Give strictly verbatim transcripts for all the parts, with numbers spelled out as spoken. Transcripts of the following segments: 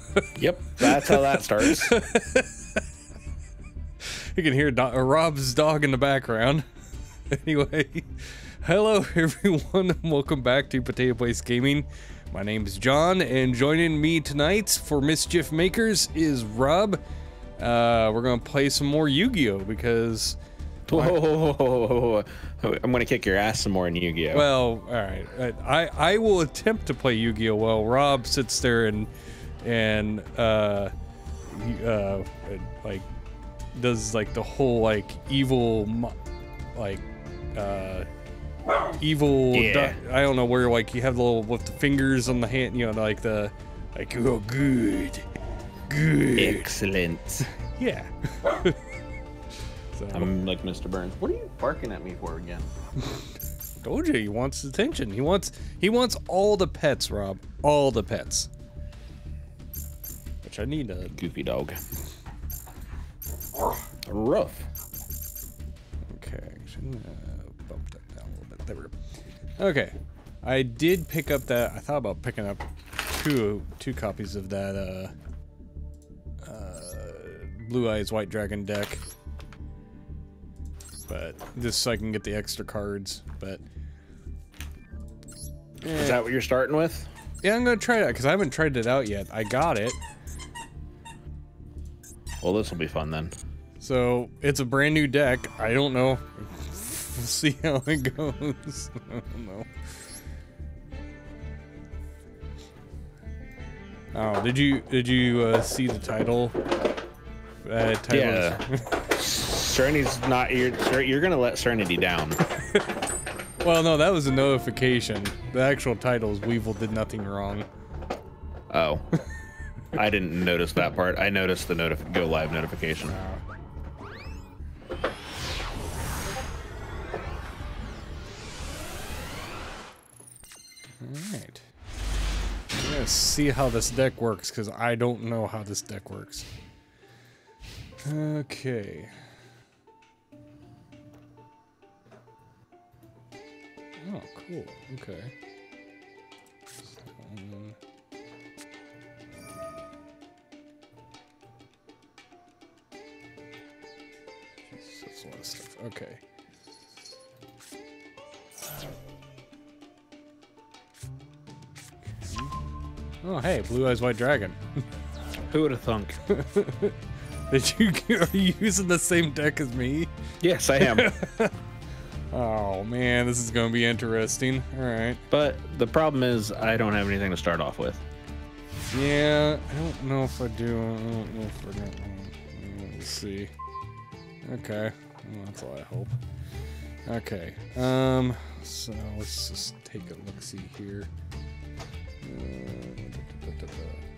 Yep, that's how that starts. You can hear Do uh, Rob's dog in the background. Anyway, hello everyone, and welcome back to Potato Place Gaming. My name is John, and joining me tonight for Mischief Makers is Rob. Uh, we're gonna play some more Yu-Gi-Oh! Because... Whoa, whoa, whoa, whoa, whoa, whoa. I'm gonna kick your ass some more in Yu-Gi-Oh! Well, alright. I, I will attempt to play Yu-Gi-Oh! While Rob sits there and, and, uh, he, uh, like, does, like, the whole, like, evil, like, uh... evil yeah. I don't know where, like, you have the little with the fingers on the hand, you know, like the like, oh, good good Excellent. Yeah. So, I'm like Mister Burns. What are you barking at me for again? told you, he wants attention. He wants he wants all the pets, Rob. All the pets. Which I need a goofy dog. Rough. Okay, should uh, bump that down a little bit. There we go. Okay, I did pick up that. I thought about picking up two two copies of that uh, uh, Blue Eyes White Dragon deck, but just so I can get the extra cards. But eh. Is that what you're starting with? Yeah, I'm gonna try that because I haven't tried it out yet. I got it. Well, this will be fun then. So it's a brand new deck. I don't know. We'll see how it goes. I don't know. Oh, did you did you uh, see the title? Uh, title yeah. Serenity's not. You're you're gonna let Serenity down. Well, no, that was a notification. The actual title is Weevil did nothing wrong. Oh. I didn't notice that part. I noticed the notif go live notification. Uh, Alright. I'm gonna see how this deck works, because I don't know how this deck works. Okay. Oh, cool. Okay. Um, Jeez, that's a lot of stuff. Okay. Oh, hey, Blue Eyes White Dragon. Who would have thunk? Did you are you using the same deck as me? Yes, I am. Oh man, this is gonna be interesting. All right. But the problem is, I don't have anything to start off with. Yeah, I don't know if I do. I don't know if I don't. Let's see. Okay, well, that's all I hope. Okay. Um. So let's just take a look. See here. Uh, da, da, da, da.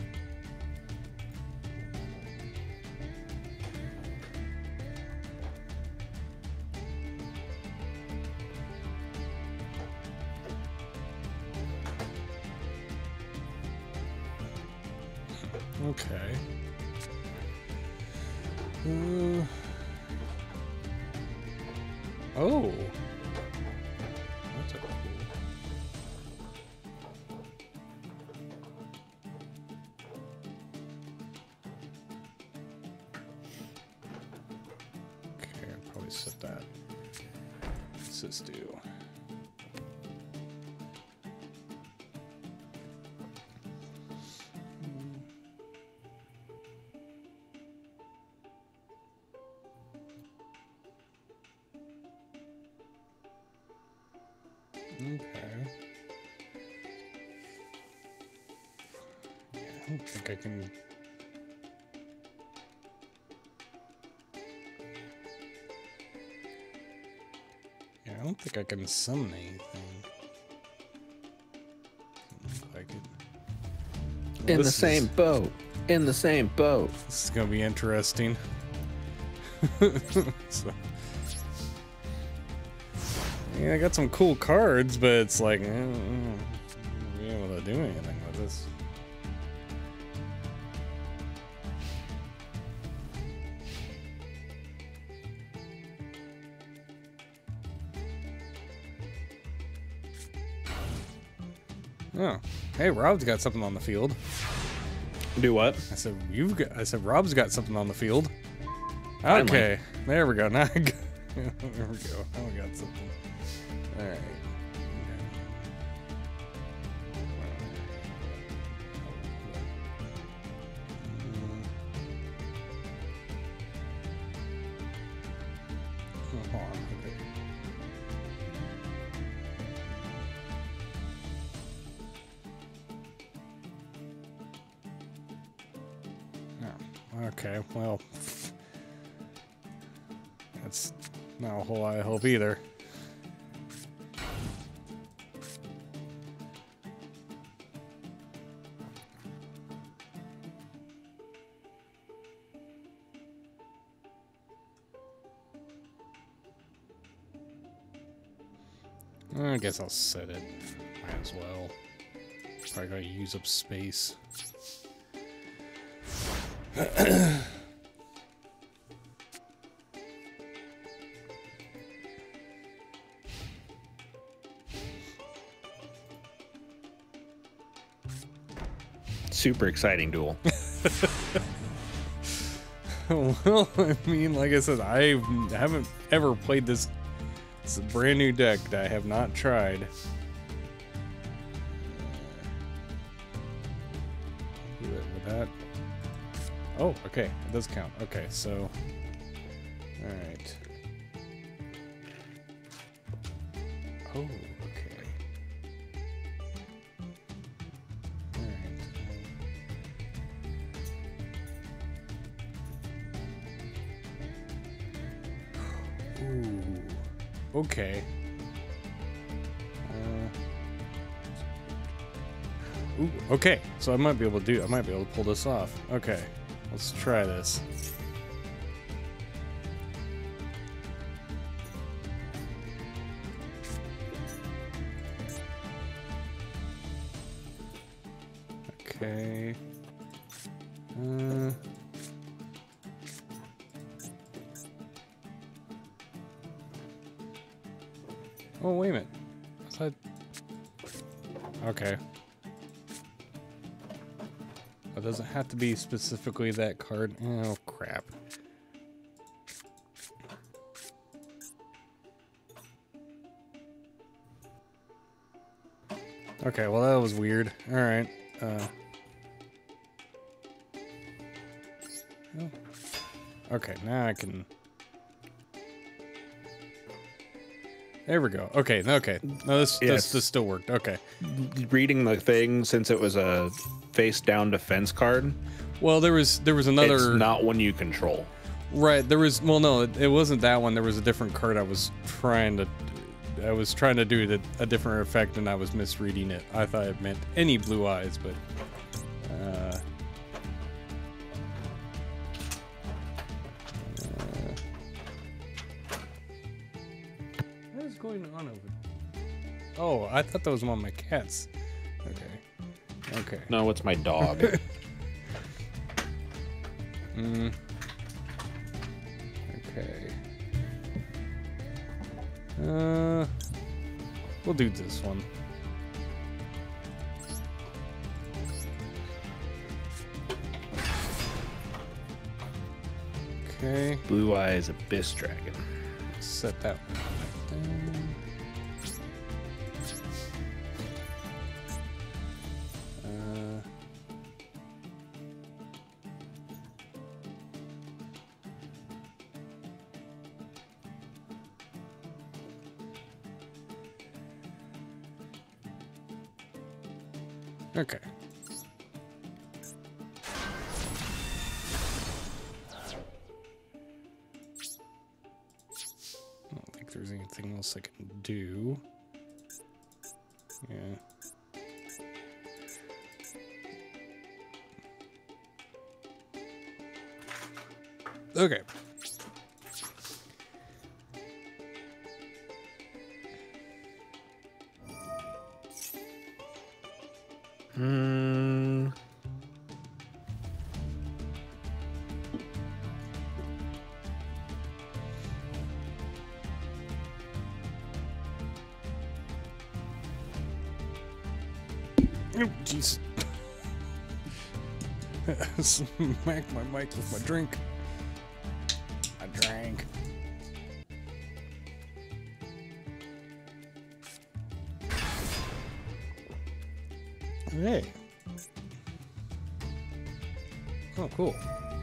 Okay. Uh, oh. That's a cool. Okay, I'll probably set that. What's this do? Okay. Yeah, I don't think I can. Yeah, I don't think I can summon anything. Doesn't look like it. In This the is- same boat. In the same boat. This is gonna be interesting. So, yeah, I got some cool cards, but it's like, I don't know, I'll be able to do anything with this. Oh, hey, Rob's got something on the field. Do what? I said you've got. I said Rob's got something on the field. Finally. Okay, there we go. Now I got, there we go. Now we got something. All right. Hold on. Oh, okay, well, that's not a whole lot of help either. I guess I'll set it. Might as well. Probably gotta use up space. Super exciting duel. Well, I mean, like I said, I haven't ever played this. It's a brand new deck that I have not tried. Do it with that. Oh, okay, it does count. Okay, so, all right. Oh, okay. All right. Ooh. Okay. Uh, ooh, okay, so I might be able to do I might be able to pull this off. Okay, let's try this. Okay. Uh Oh, wait a minute. I thought... Okay. It doesn't have to be specifically that card. Oh, crap. Okay, well, that was weird. Alright. Uh... Oh. Okay, now I can... There we go. Okay, okay. No, this, Yes. this this still worked. Okay. Reading the thing, since it was a face-down defense card, Well, there was there was another it's not one you control. right. There was well, no, it, it wasn't that one. There was a different card I was trying to. I was trying to do the, a different effect, and I was misreading it. I thought it meant any blue eyes, but. Uh, What is going on over there? Oh, I thought that was one of my cats. Okay. Okay. No, it's my dog. Mm. Okay. Uh, we'll do this one. Okay. Blue Eyes Abyss Dragon. Set that one back down. Uh, okay. I don't think there's anything else I can do. Yeah. Okay. Hmm. Oh, jeez. Smack my mic with my drink. I drank. Hey. Oh, cool.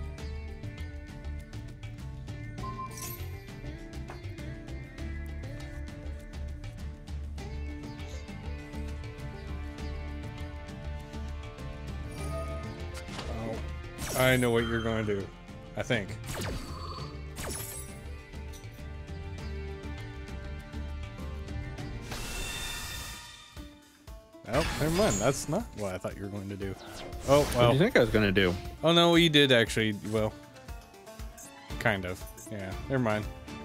Oh, I know what you're going to do. I think. Oh, never mind. That's not what I thought you were going to do. Oh, well. What do you think I was gonna do? Oh, no, you did actually. Well, kind of. Yeah, never mind.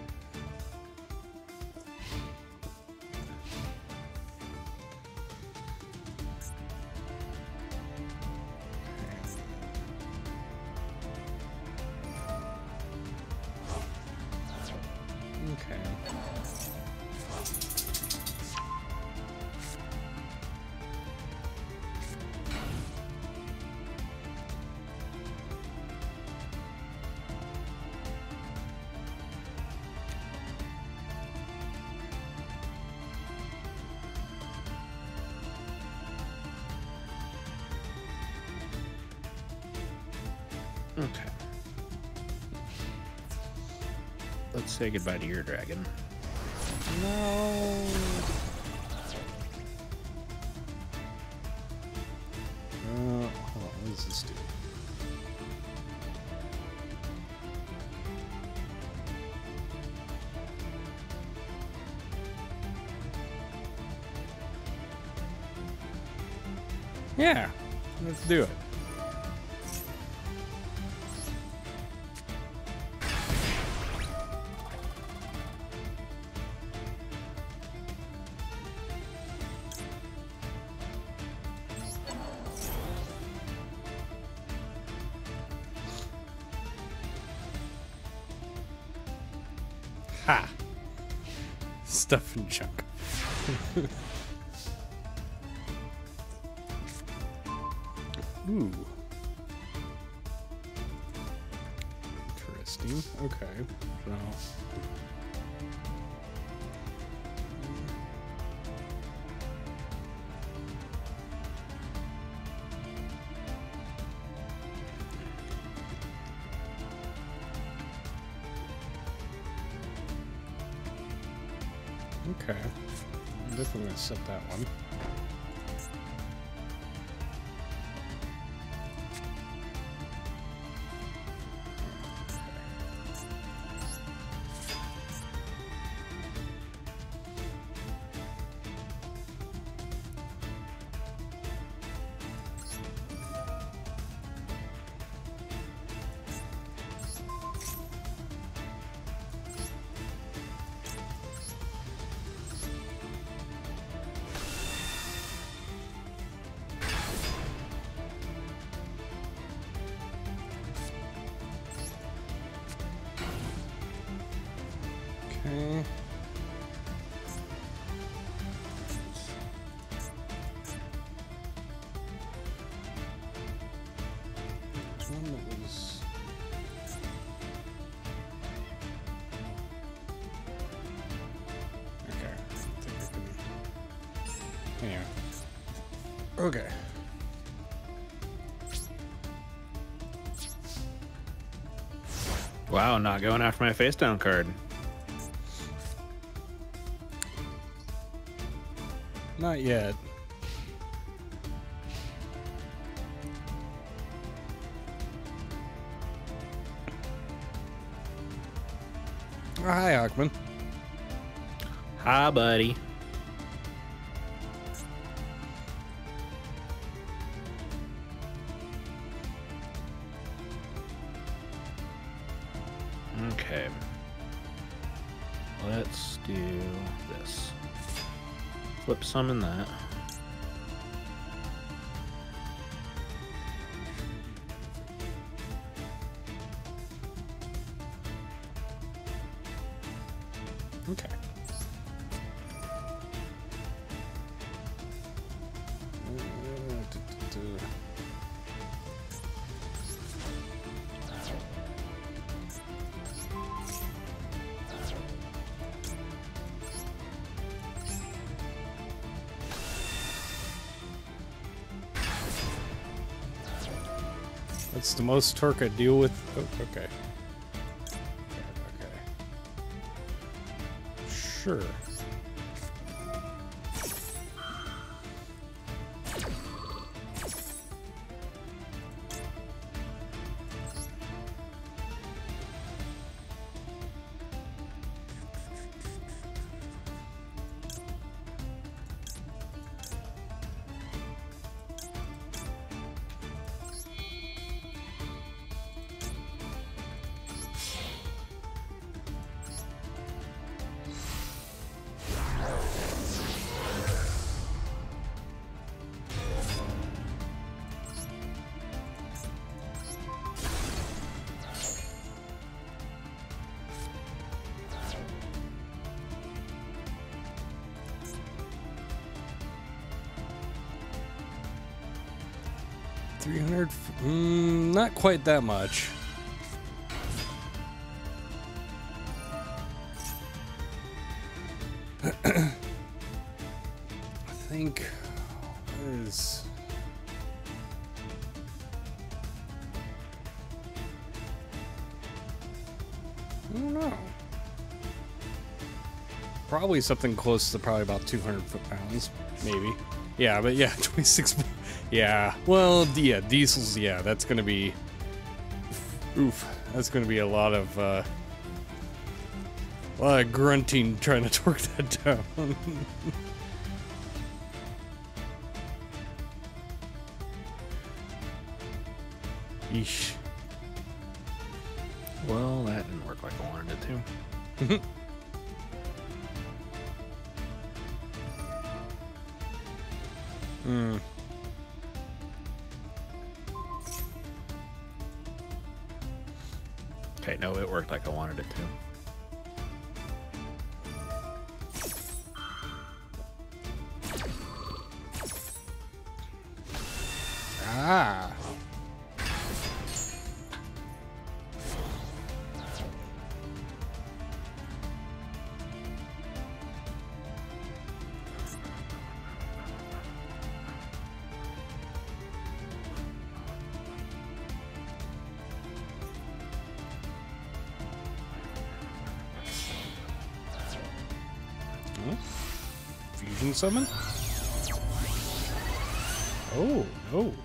Okay. Okay. Let's say goodbye to your dragon. No. Uh, hold on, what does this do? Yeah, let's do it. Ha! Stuff and junk. Ooh. Interesting. Okay. So. Okay. I'm definitely gonna set that one. Okay. There's one that was. Okay. I think I can. Anyway. Okay. Wow, not going after my face down card. Not yet. Oh, hi, Hawkman. Hi, buddy. Okay. Let's do this. Flip summon that. Okay. Uh, duh, duh, duh. That's the most torque I deal with. Oh, okay. Okay. Sure. three hundred, mm, not quite that much. I think what is I don't know. Probably something close to probably about two hundred foot pounds, maybe. Yeah, but yeah, twenty-six. Yeah, well, yeah, diesels. Yeah, that's gonna be. Oof, that's gonna be a lot of, uh, a lot of grunting trying to torque that down. Yeesh. Well, that didn't work like I wanted it to. Hmm. Okay, no, it worked like I wanted it to. Ah. Fusion summon? Oh, no.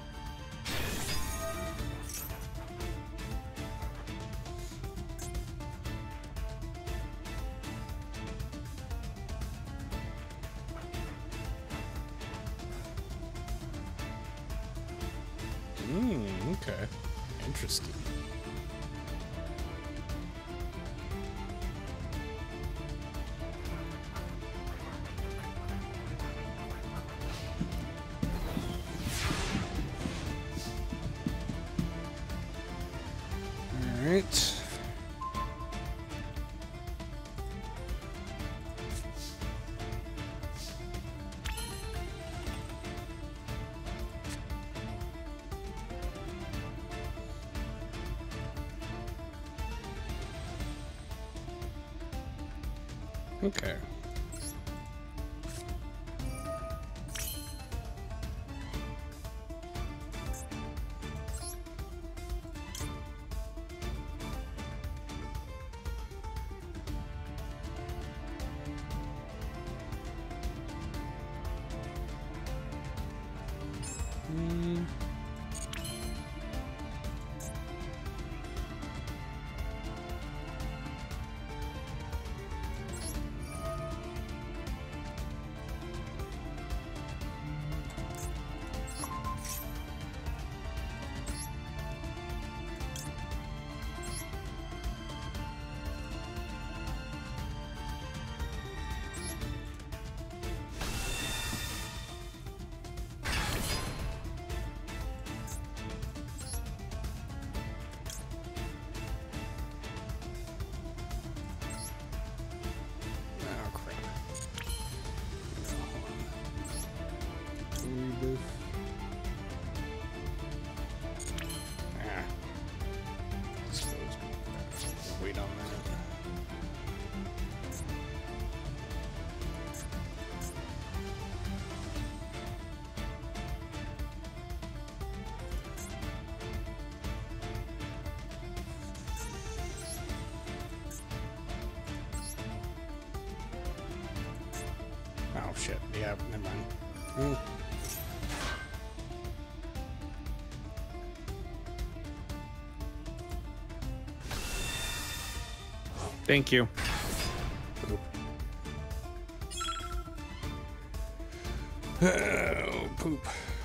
Hmm, okay. Interesting. Alright. Okay. Hmm. Oh shit. Yeah, never mind. Mm. Thank you. Poop. Oh, poop.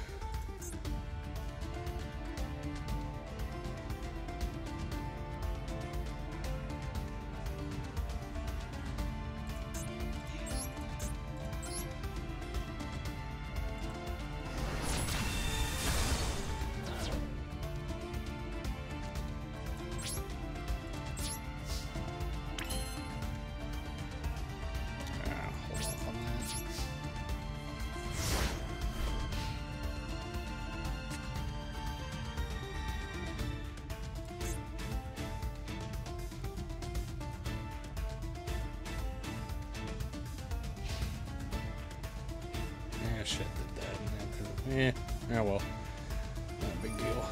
Yeah, shit did that. Yeah, oh well. Not a big deal.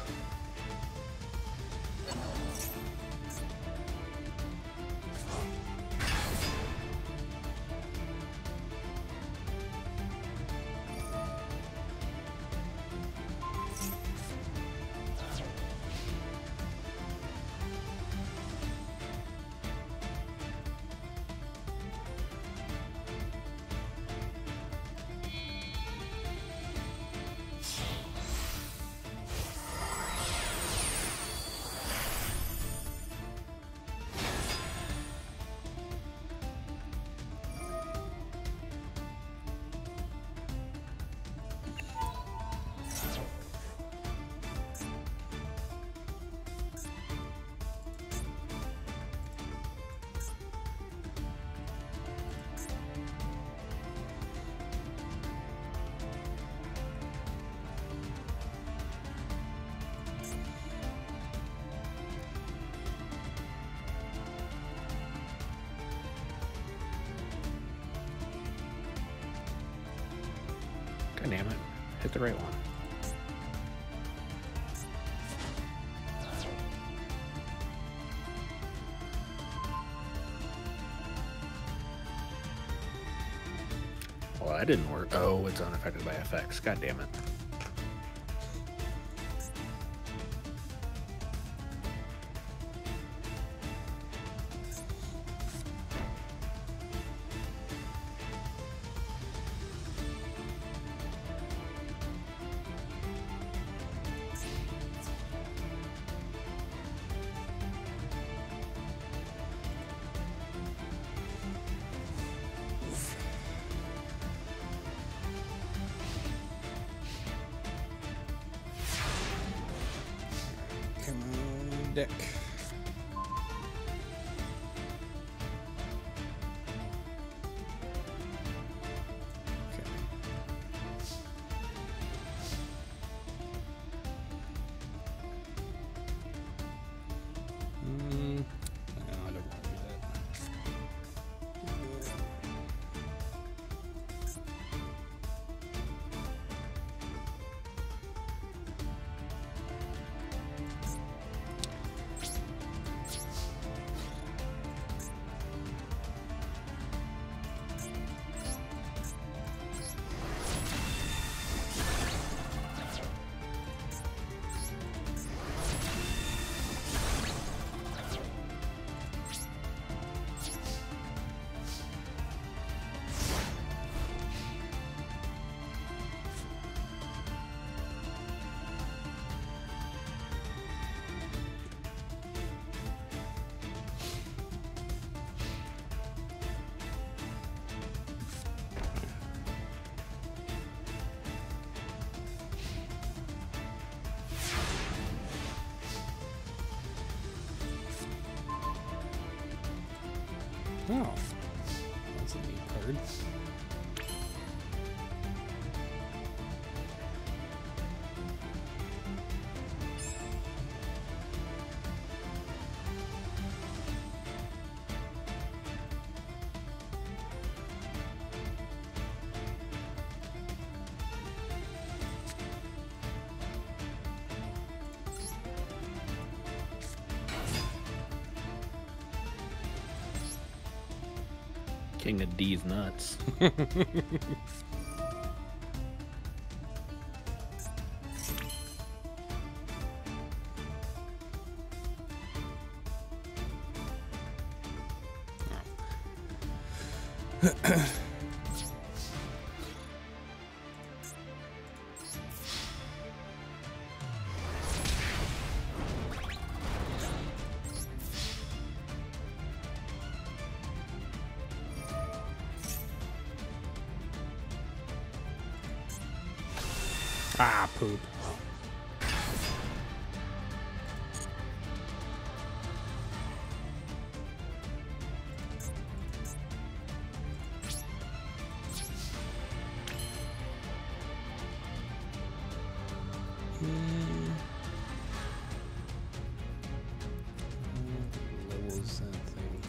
God damn it. Hit the right one. Well, that didn't work. Oh, it's unaffected by F X. God damn it. Come on, deck. Okay. Mm, no, I don't want to do that. Oh, that's a neat card. King of D's nuts. Ah, poop. Hmm. What was that thing?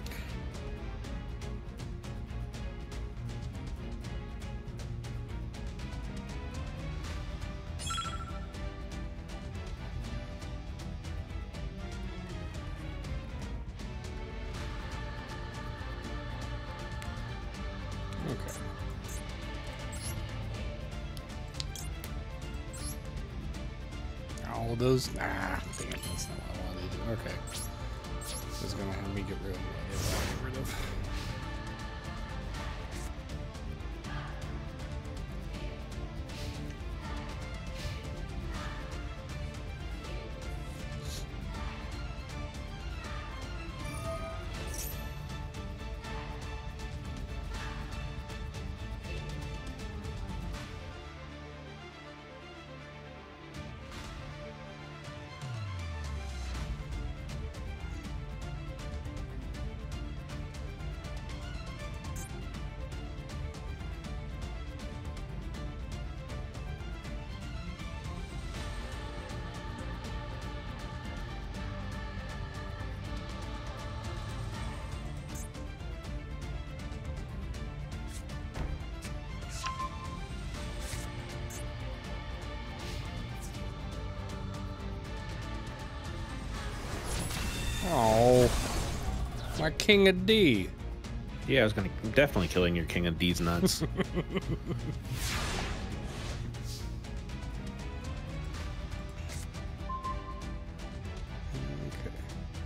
Okay. All those. Ah, damn, that's not what I wanted to do. Okay. This is gonna have me get rid of what I didn't want to get rid of. Oh, my King of D. Yeah, I was gonna I'm definitely killing your King of D's nuts. Okay.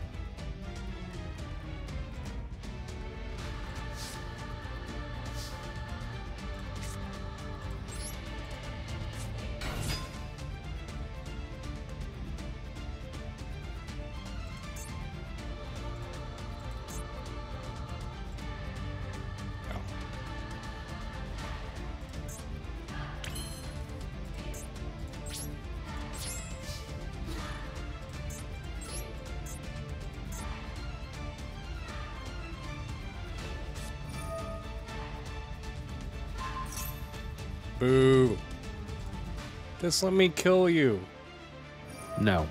Boo. Just let me kill you. No.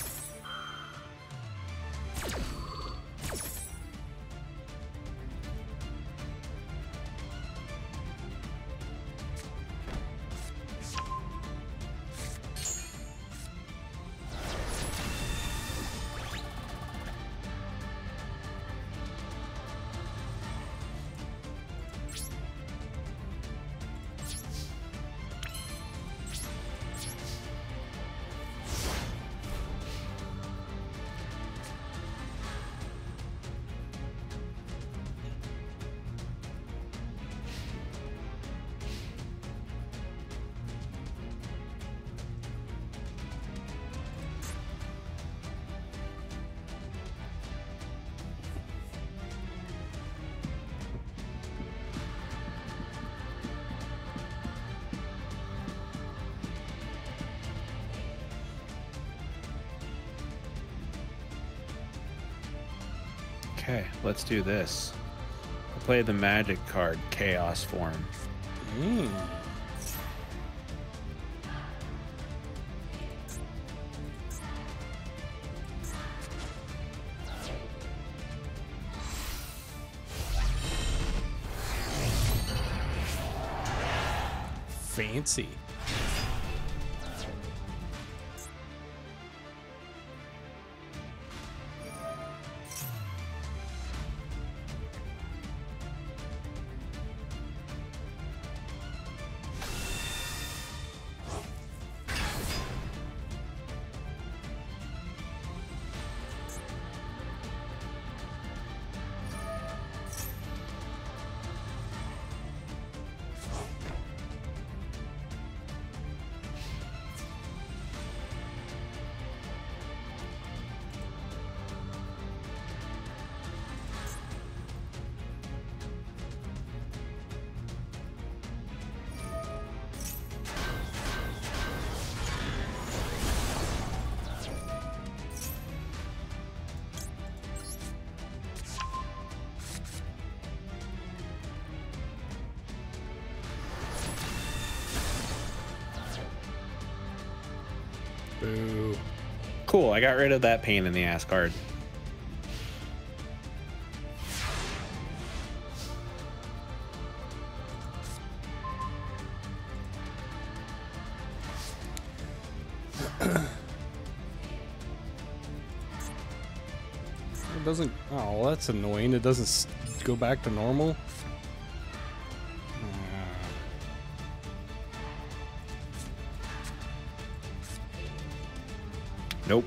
Okay, let's do this. I'll play the magic card, Chaos Form. Mm. Fancy. Boo. Cool, I got rid of that pain in the ass card. It doesn't. Oh, that's annoying. It doesn't s- go back to normal. Nope.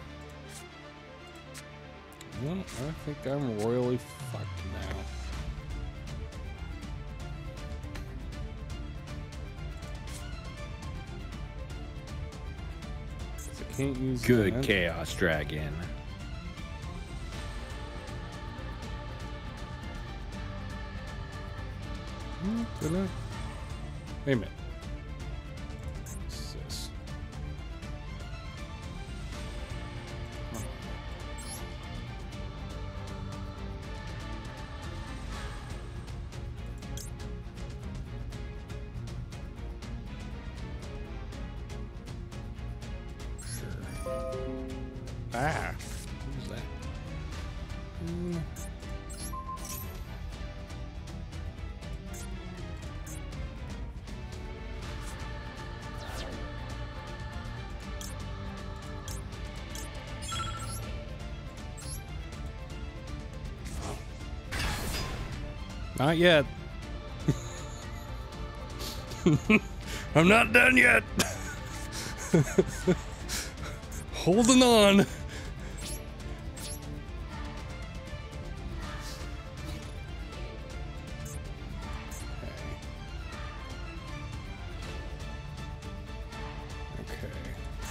Well, I think I'm royally fucked now. I can't use Good that. Chaos Dragon. Hmm, did I? Wait a minute. What's this? Ah, what was that? Hmm. Not yet. I'm not done yet. Holding on. Okay. Okay.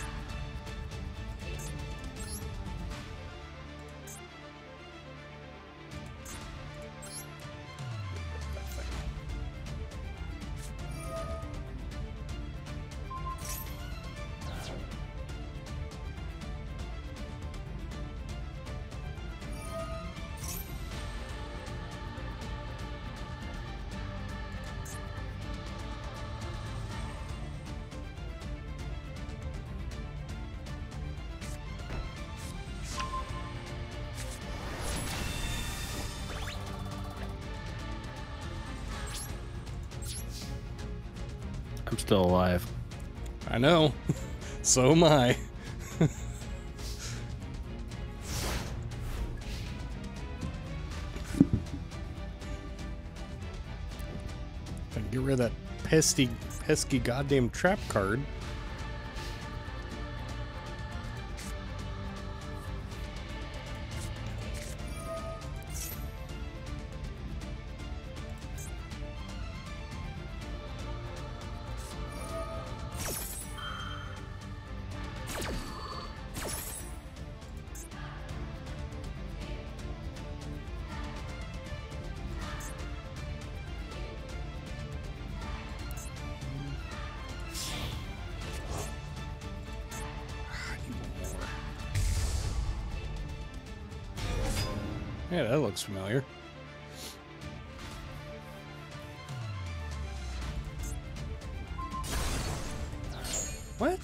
I'm still alive. I know. So am I. If I can get rid of that pesky, pesky goddamn trap card. Yeah, that looks familiar. What?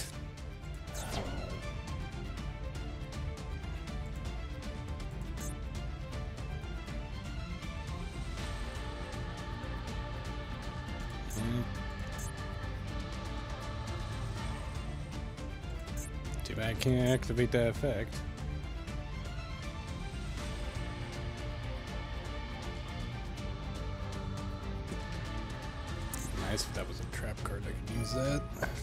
Hmm. Too bad I can't activate that effect. Nice if that was a trap card, I could use that.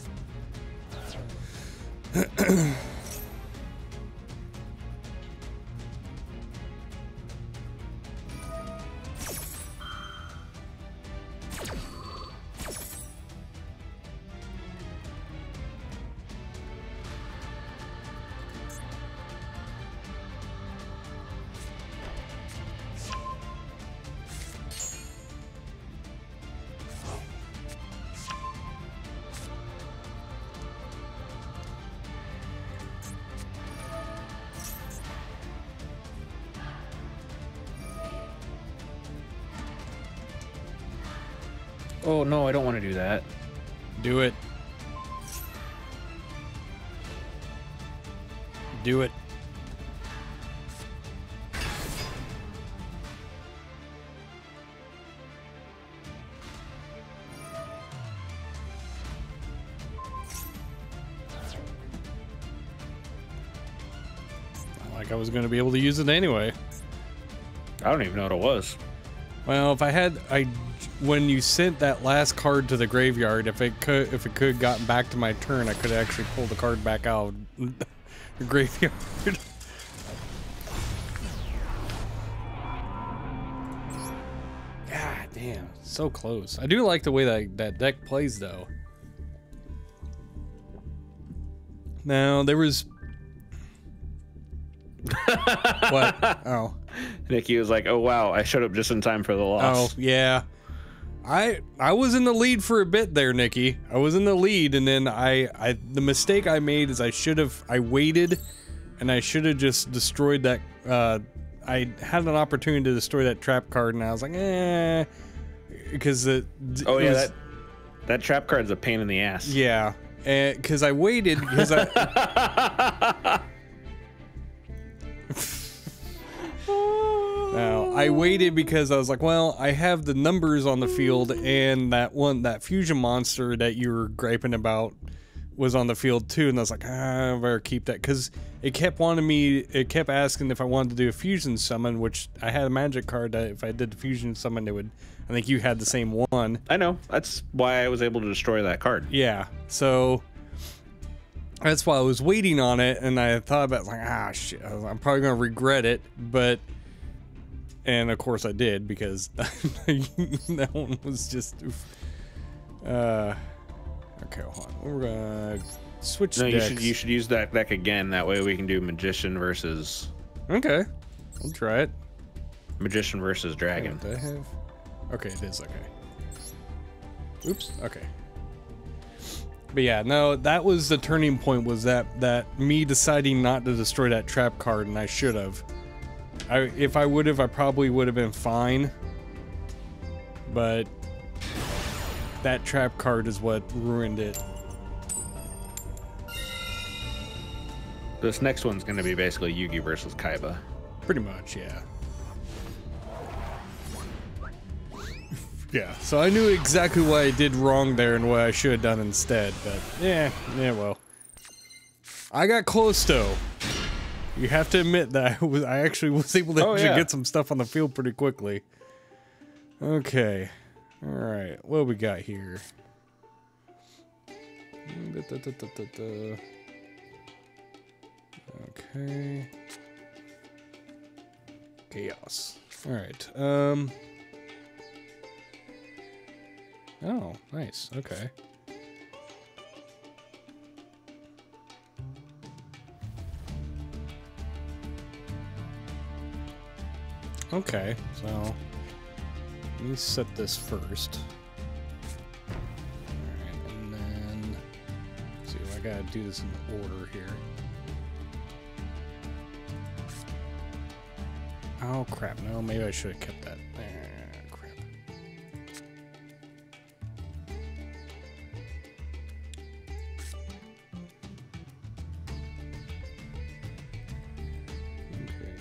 Oh no, I don't want to do that. Do it. do it. Not like I was going to be able to use it anyway. I don't even know what it was. Well, if I had, I, when you sent that last card to the graveyard, if it could, if it could gotten back to my turn, I could actually pull the card back out of the graveyard. God damn, so close. I do like the way that that deck plays, though. Now there was. What? Oh. Nikki was like, "Oh wow, I showed up just in time for the loss." Oh yeah, I I was in the lead for a bit there, Nikki. I was in the lead, and then I I the mistake I made is I should have I waited, and I should have just destroyed that. Uh, I had an opportunity to destroy that trap card, and I was like, eh, because the Oh it yeah, was, that that trap card's a pain in the ass. yeah, because I waited because I. Now, I waited because I was like, well, I have the numbers on the field, and that one, that fusion monster that you were griping about was on the field too, and I was like, ah, I better keep that, because it kept wanting me, it kept asking if I wanted to do a fusion summon, which I had a magic card that if I did the fusion summon, it would, I think you had the same one. I know, that's why I was able to destroy that card. Yeah, so that's why I was waiting on it, and I thought about it, like, ah, shit, I'm probably going to regret it, but... And of course I did, because that one was just. Uh, okay, hold on. We're gonna switch. No, you decks. should you should use that deck again. That way we can do magician versus. Okay, we'll try it. Magician versus dragon. What do I have? Okay, it is okay. Oops. Okay. But yeah, no, that was the turning point. Was that that me deciding not to destroy that trap card, and I should have. I, if I would have, I probably would have been fine. But that trap card is what ruined it. This next one's going to be basically Yugi versus Kaiba. Pretty much, yeah. Yeah, so I knew exactly what I did wrong there and what I should have done instead. But yeah, yeah, well. I got close though. You have to admit that I was I actually was able to oh, actually yeah. get some stuff on the field pretty quickly. Okay. Alright, what we got here? Da, da, da, da, da, da. Okay. Chaos. Alright. Um Oh, nice. Okay. Okay, so let me set this first. Alright, and then let's see if I gotta do this in order here. Oh crap, no, maybe I should have kept that. Ah, crap. Okay.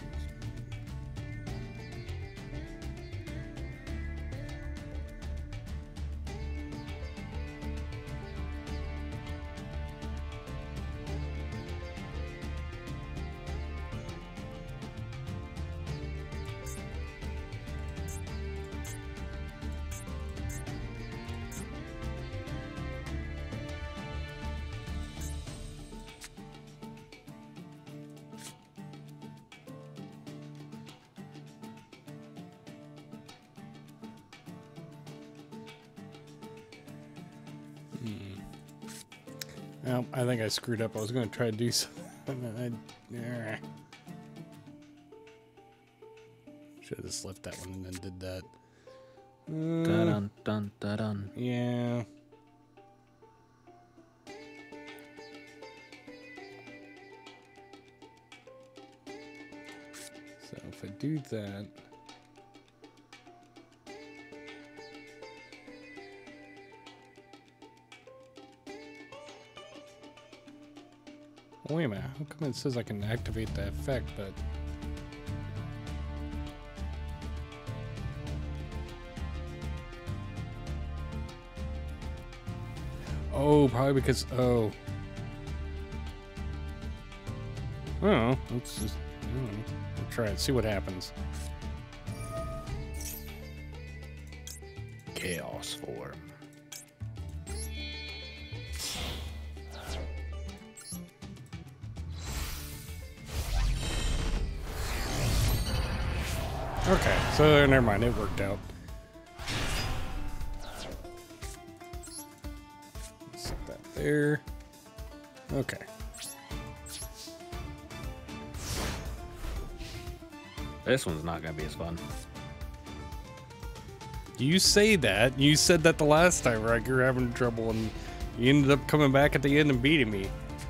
Well, I think I screwed up. I was going to try to do something. And I, should have just left that one and then did that. Uh, Dun dun dun dun. yeah. So if I do that. wait a minute. How come it says I can activate the effect, but... Oh, probably because... Oh. I don't know. Let's just... I don't know. We'll try it. See what happens. Chaos form. Okay, so never mind. It worked out. Set that there. Okay. This one's not gonna be as fun. You say that. You said that the last time, right? You were having trouble, and you ended up coming back at the end and beating me.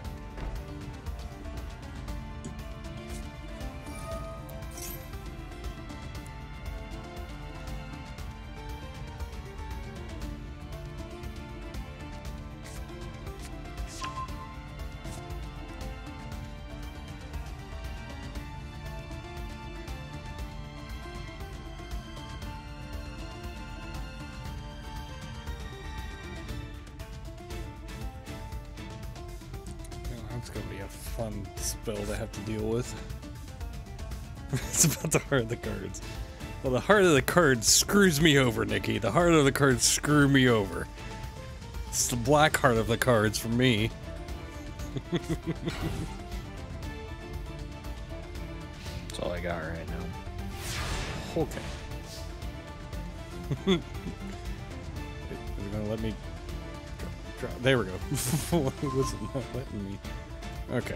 It's gonna be a fun spell to have to deal with. It's about the heart of the cards. Well, the heart of the cards screws me over, Nikki. The heart of the cards screw me over. It's the black heart of the cards for me. That's all I got right now. Okay. Is it gonna let me drop, drop? There we go. Why was it not letting me? Okay.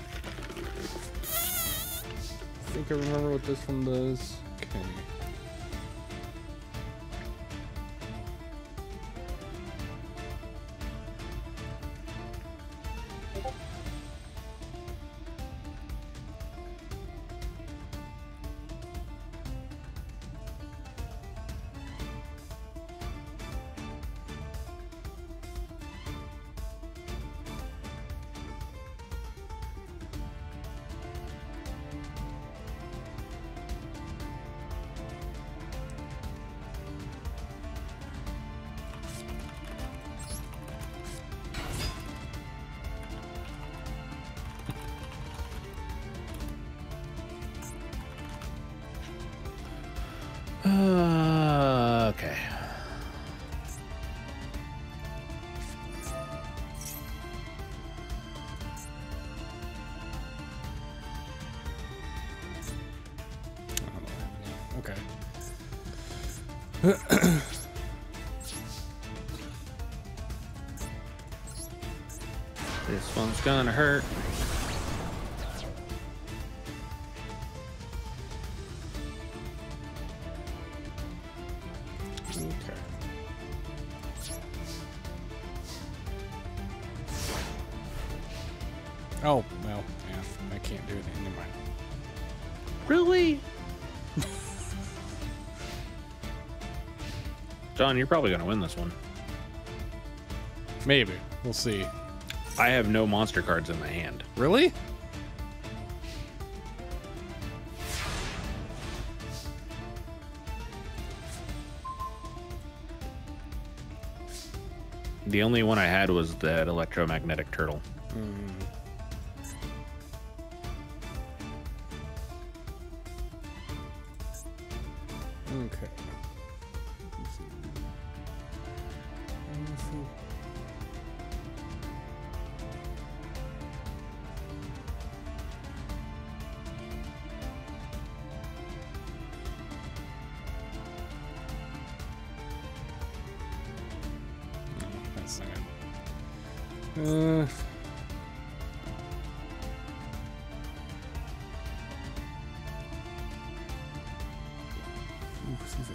I think I remember what this one does. Okay. Uh, okay. Okay. This one's gonna hurt. Okay. Oh, well, yeah, I can't do it. Never mind. Really? John, you're probably gonna win this one. Maybe. We'll see. I have no monster cards in my hand. Really? The only one I had was that electromagnetic turtle. Hmm. Okay. That's not good. Uh. Ooh, excuse me.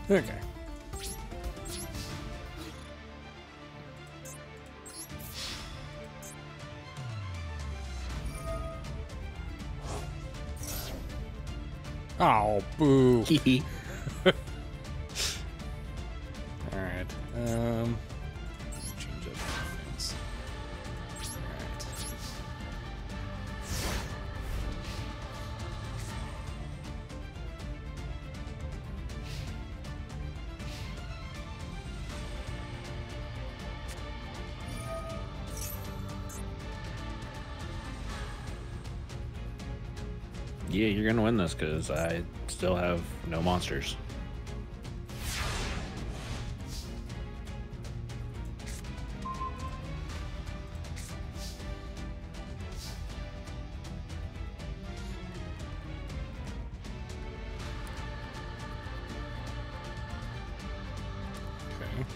Okay. Oh, boo. Alright. Um, change up things. Alright. Yeah, you're gonna win this because I still have no monsters. Okay.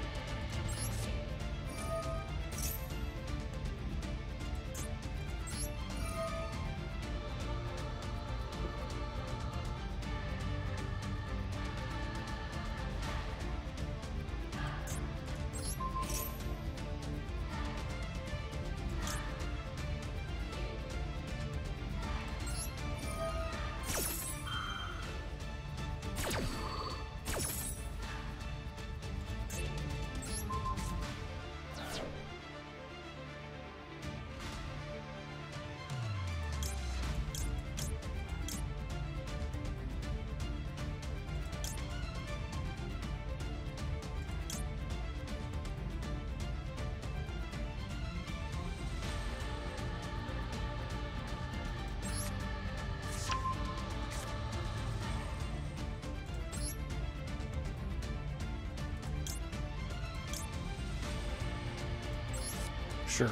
Sure.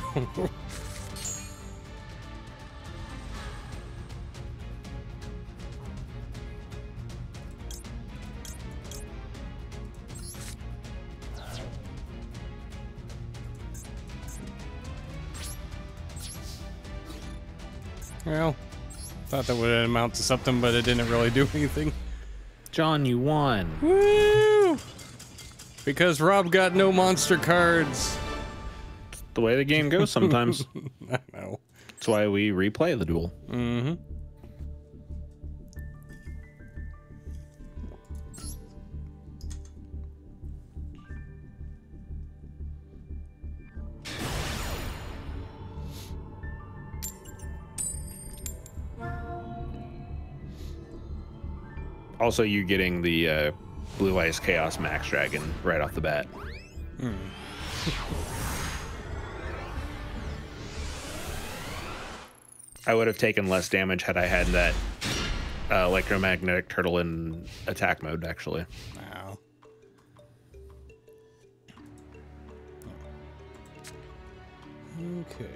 Well, thought that would amount to something, but it didn't really do anything. John, you won. Woo! Because Rob got no monster cards. The way the game goes sometimes. I know. That's why we replay the duel. Mm-hmm. Also, you getting the uh, Blue Ice Chaos Max Dragon right off the bat. Hmm. I would have taken less damage had I had that uh, electromagnetic turtle in attack mode, actually. Wow. Okay.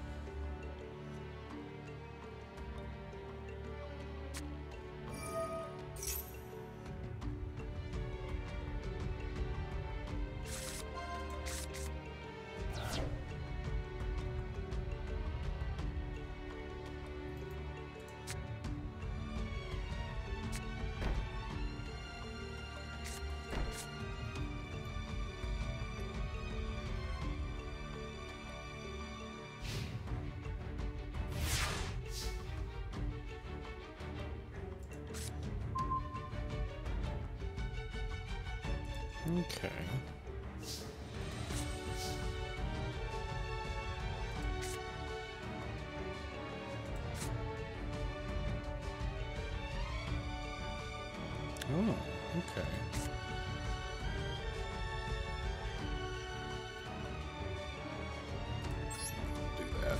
Okay. Oh, okay. Do that.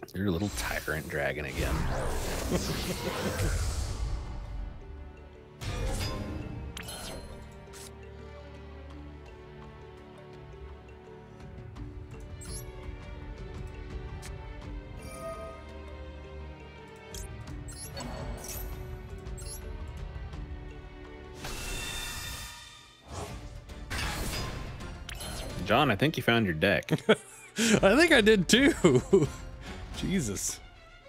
You're a little tyrant dragon again. John, I think you found your deck. I think I did too. Jesus.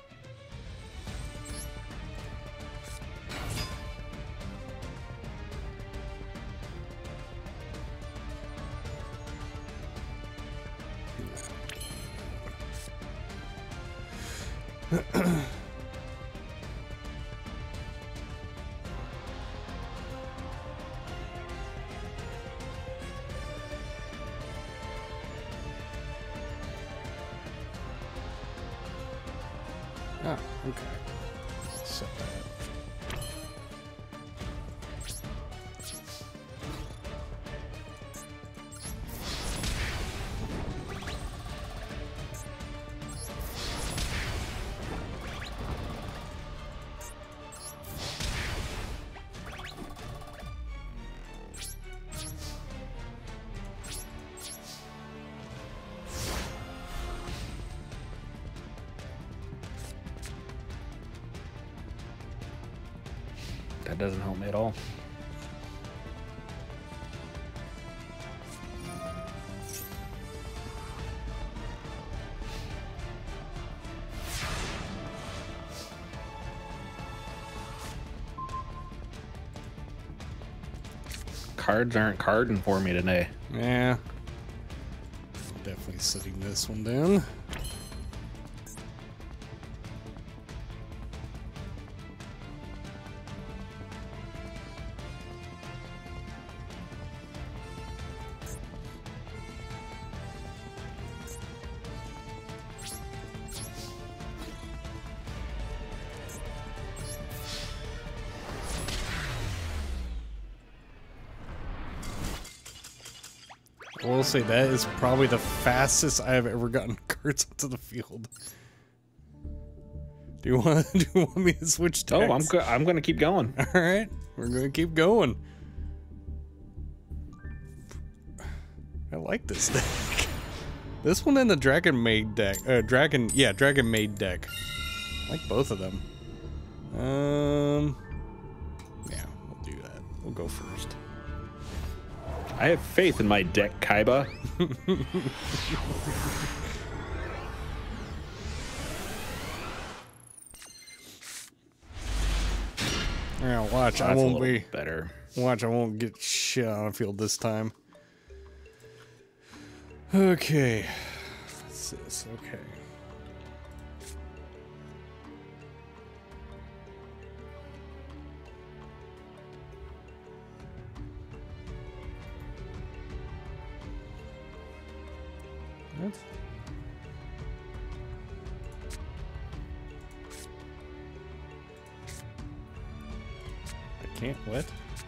Ah, okay. Set that up. That doesn't help me at all. Cards aren't carding for me today. Yeah. Definitely sitting this one down. I will say that is probably the fastest I have ever gotten cards onto the field. Do you want? Do you want me to switch decks? Oh, I'm go I'm gonna keep going. All right, we're gonna keep going. I like this deck. This one and the Dragon Maid deck. Uh, Dragon, yeah, Dragon Maid deck. I like both of them. Um, yeah, we'll do that. We'll go first. I have faith in my deck, Kaiba. Yeah, watch. Oh, I that's a won't little be better. Watch. I won't get shit on the field this time. Okay. What's this? Okay. What? I can't. What?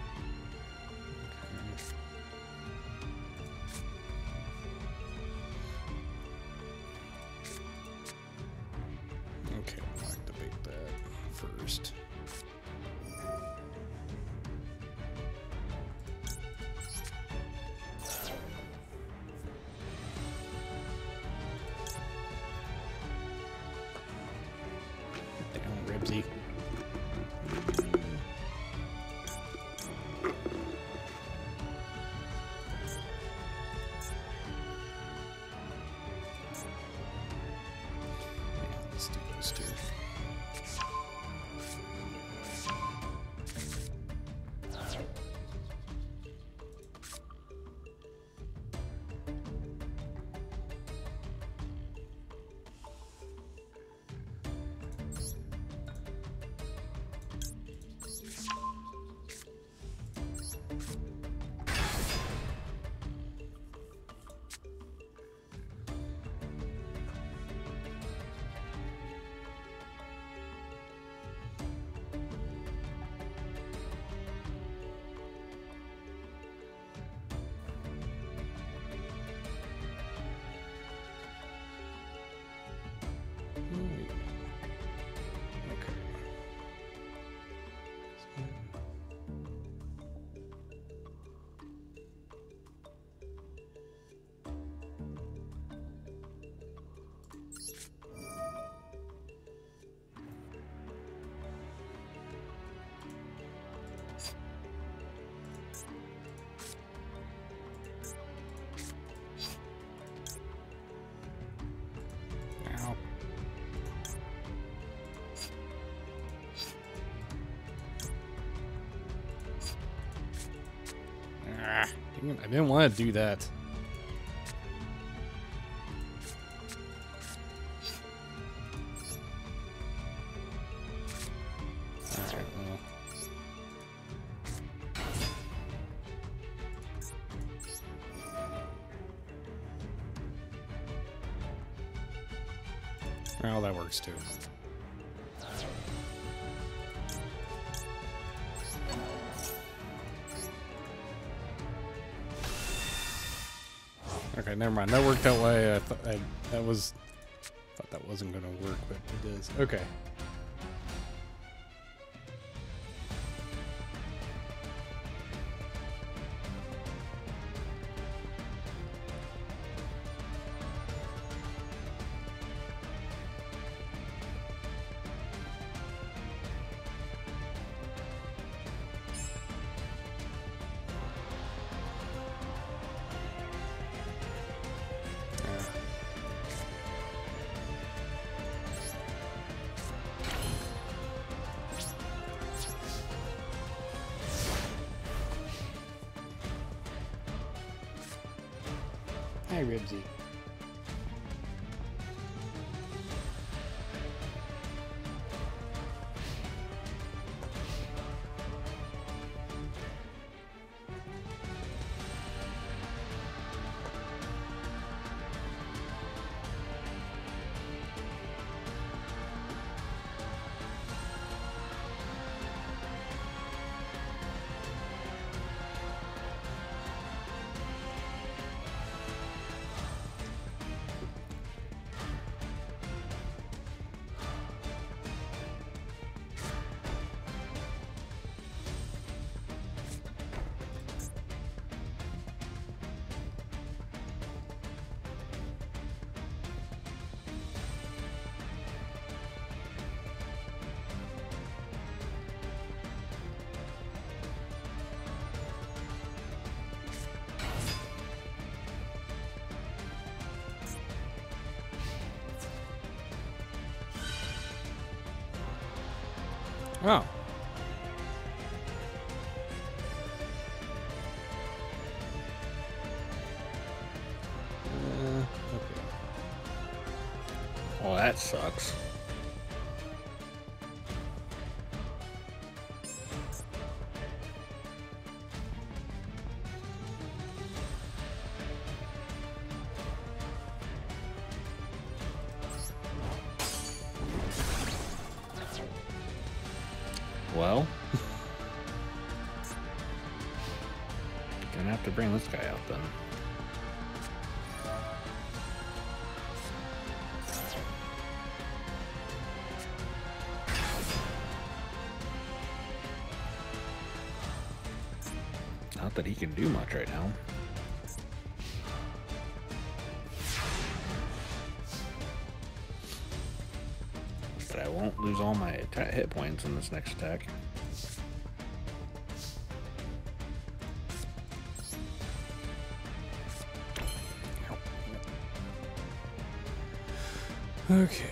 Okay, I'll activate that first. Damn, Ribsy. Let's do those two. Dang it, I didn't want to do that. Alright, well. Well, that works too. Okay, never mind. That worked that way. I thought I, that was thought that wasn't going to work, but it is. Okay. Hi, Ribsy. Oh. Uh, okay. Well, that sucks. Well, gonna have to bring this guy out then. Not that he can do much right now. But I won't lose all my atta- hit points in this next attack. Okay.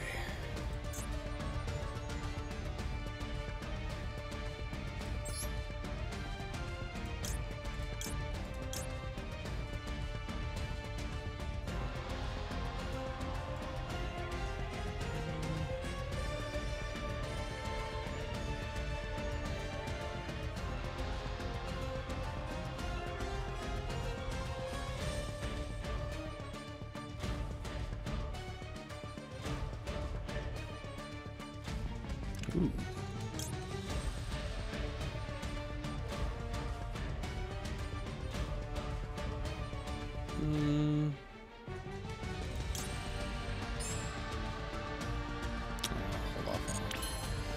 Ooh. Mm. Oh, hold off on it.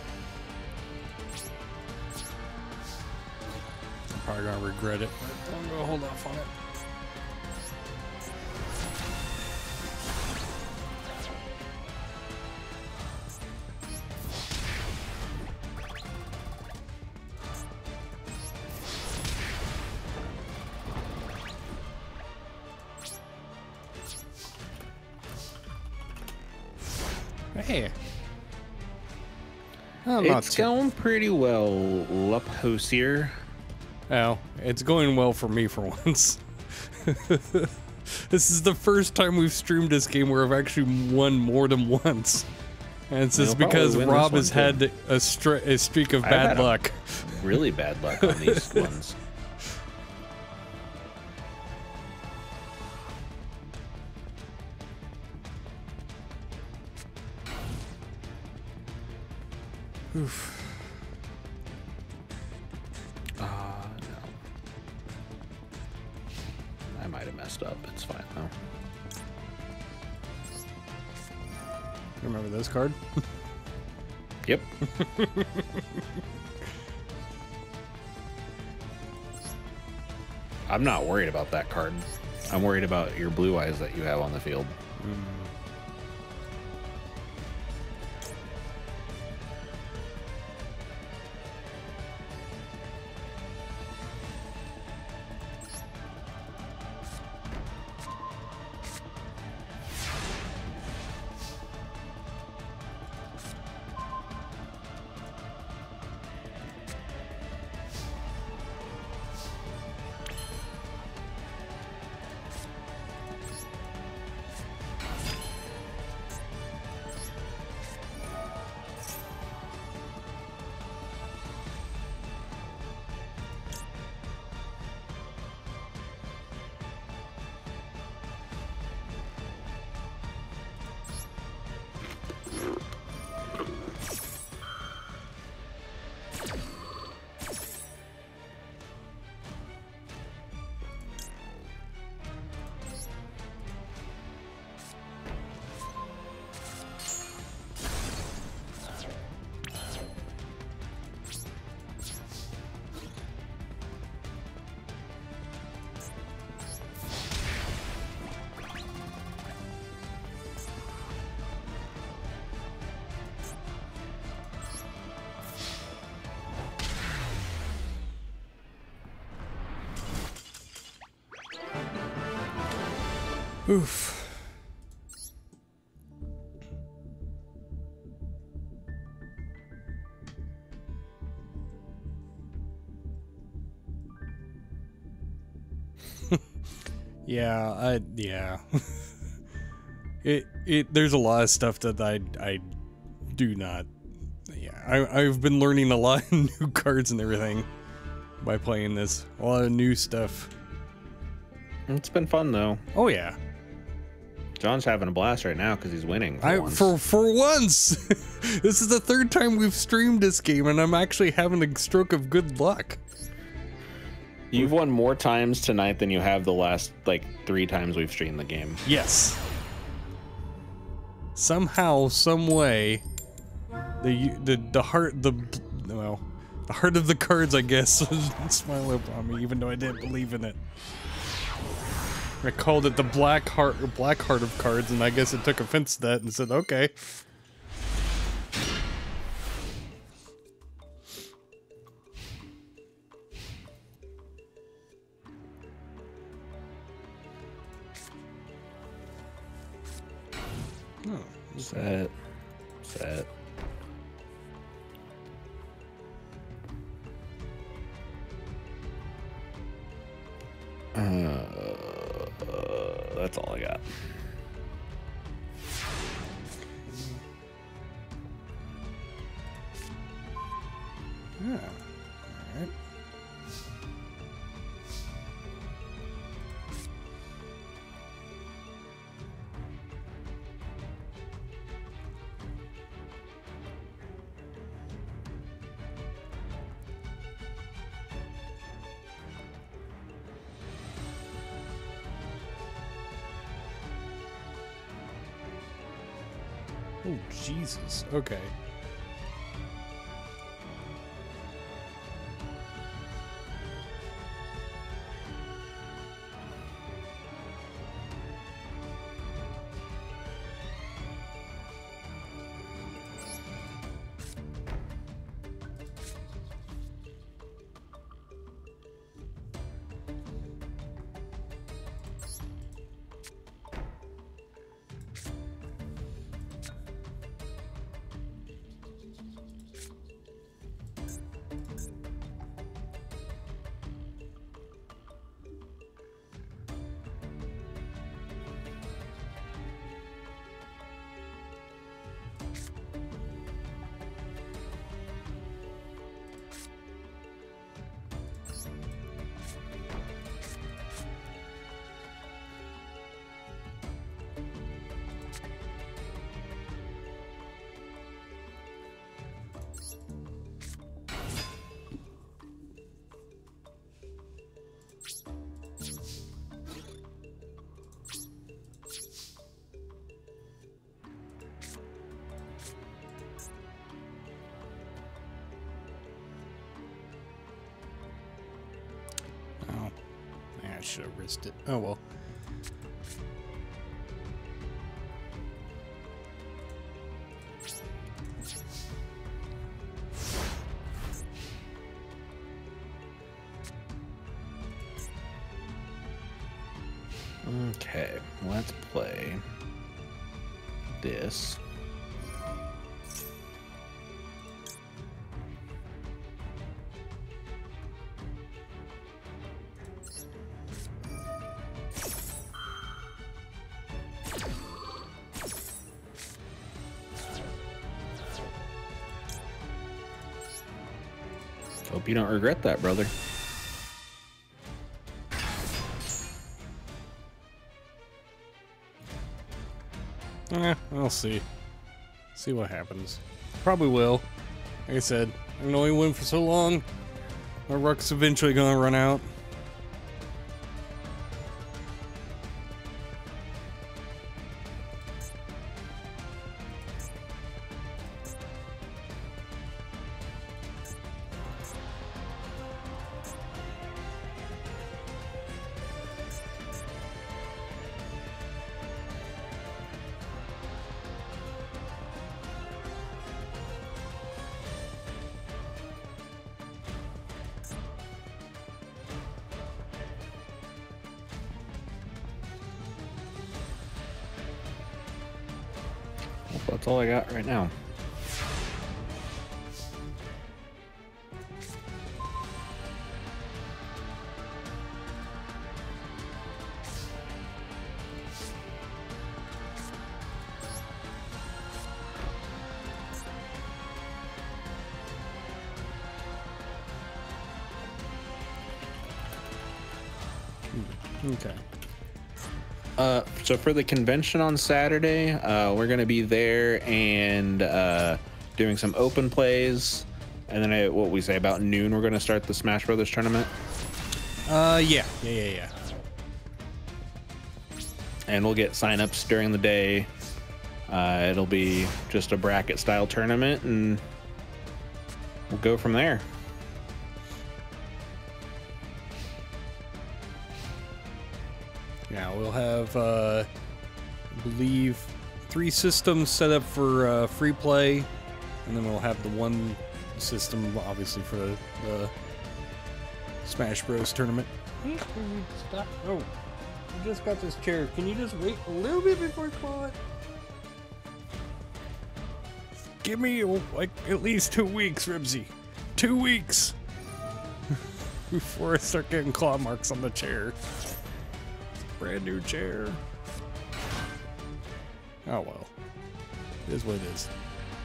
I'm probably gonna regret it, but I'm gonna hold off on it. Hey. Oh, It's going pretty well, Lup Hosier. Oh, it's going well for me for once. This is the first time we've streamed this game where I've actually won more than once. And it's just You'll because probably win Rob this has one, too. had a, stre a streak of I've bad had a- luck. Really bad luck on these ones. Oof. Uh, no. I might have messed up. It's fine though. Remember this card? Yep. I'm not worried about that card. I'm worried about your blue eyes that you have on the field. Oof. Yeah, I yeah. it it there's a lot of stuff that I I do not. Yeah, I I've been learning a lot of new cards and everything by playing this. A lot of new stuff. It's been fun though. Oh yeah. John's having a blast right now because he's winning. For I once. for for once. This is the third time we've streamed this game and I'm actually having a stroke of good luck. You've won more times tonight than you have the last like three times we've streamed the game. Yes. Somehow, some way, the the the heart the well, the heart of the cards, I guess, smile up on me, even though I didn't believe in it. I called it the black heart, black heart of cards, and I guess it took offense to that and said, "Okay." Oh, Set. Set. Uh, uh, that's all I got. yeah. All right. Oh, Jesus. Okay. should have risked it. Oh well. Okay, let's play this. Hope you don't regret that, brother. Eh, I'll see. See what happens. Probably will. Like I said, I can only win for so long. My ruck's eventually gonna run out. That's all I got right now. Okay. Uh, so for the convention on Saturday, uh, we're gonna be there and uh, doing some open plays, and then at what we say about noon, we're gonna start the Smash Brothers tournament. Uh, yeah, yeah, yeah, yeah. And we'll get signups during the day. Uh, it'll be just a bracket style tournament, and we'll go from there. Yeah, we'll have, uh, I believe, three systems set up for uh, free play, and then we'll have the one system, obviously, for the, the Smash Bros. Tournament. Stop. Oh, I just got this chair. Can you just wait a little bit before I call it? Give me, like, at least two weeks, Ribsy. Two weeks! Before I start getting claw marks on the chair. Brand new chair. Oh well. It is what it is.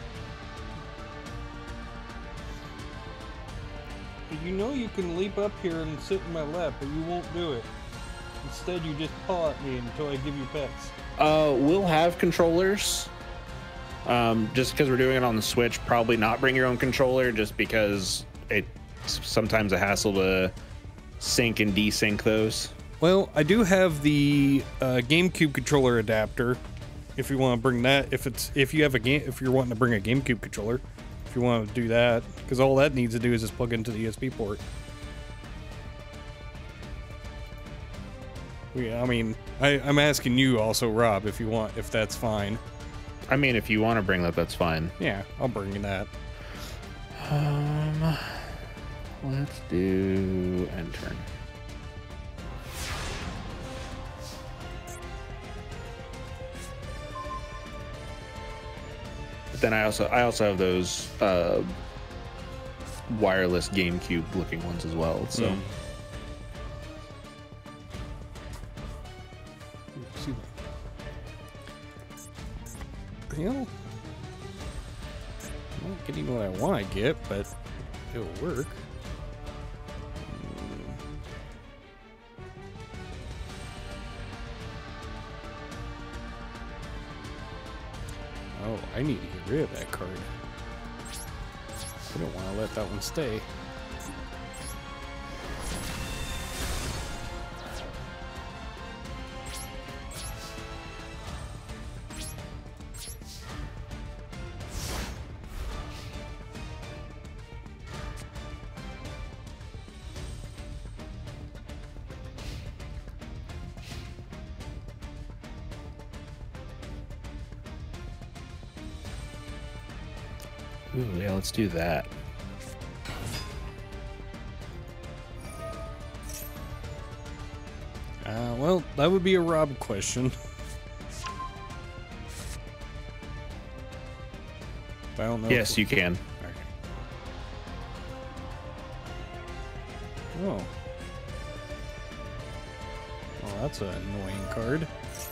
You know you can leap up here and sit in my lap, but you won't do it. Instead, you just paw at me until I give you pets. Uh, we'll have controllers. Um, just because we're doing it on the Switch, probably not bring your own controller, just because it's sometimes a hassle to sync and desync those. Well, I do have the uh, GameCube controller adapter. If you want to bring that, if it's if you have a game, if you're wanting to bring a GameCube controller, if you want to do that, because all that needs to do is just plug into the U S B port. Yeah, I mean, I, I'm asking you also, Rob, if you want, if that's fine. I mean, if you want to bring that, that's fine. Yeah, I'll bring you that. Um, let's do end turn. But then I also I also have those uh, wireless GameCube looking ones as well. So. Mm. You know, I'm not getting what I want to get, but it'll work. Mm. Oh, I need to get rid of that card. I don't want to let that one stay. Ooh, yeah, let's do that. Uh, well, that would be a Rob question. I don't know. Yes, you can. Okay. Oh. Well, that's an annoying card.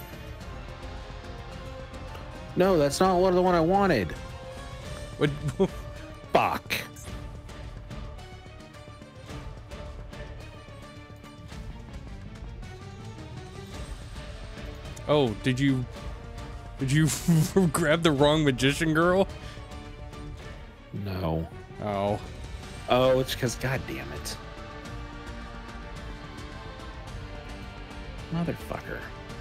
No, that's not what the one I wanted. What? Fuck. Oh, did you... Did you grab the wrong magician girl? No. Oh. Oh, it's because, god damn it. Motherfucker.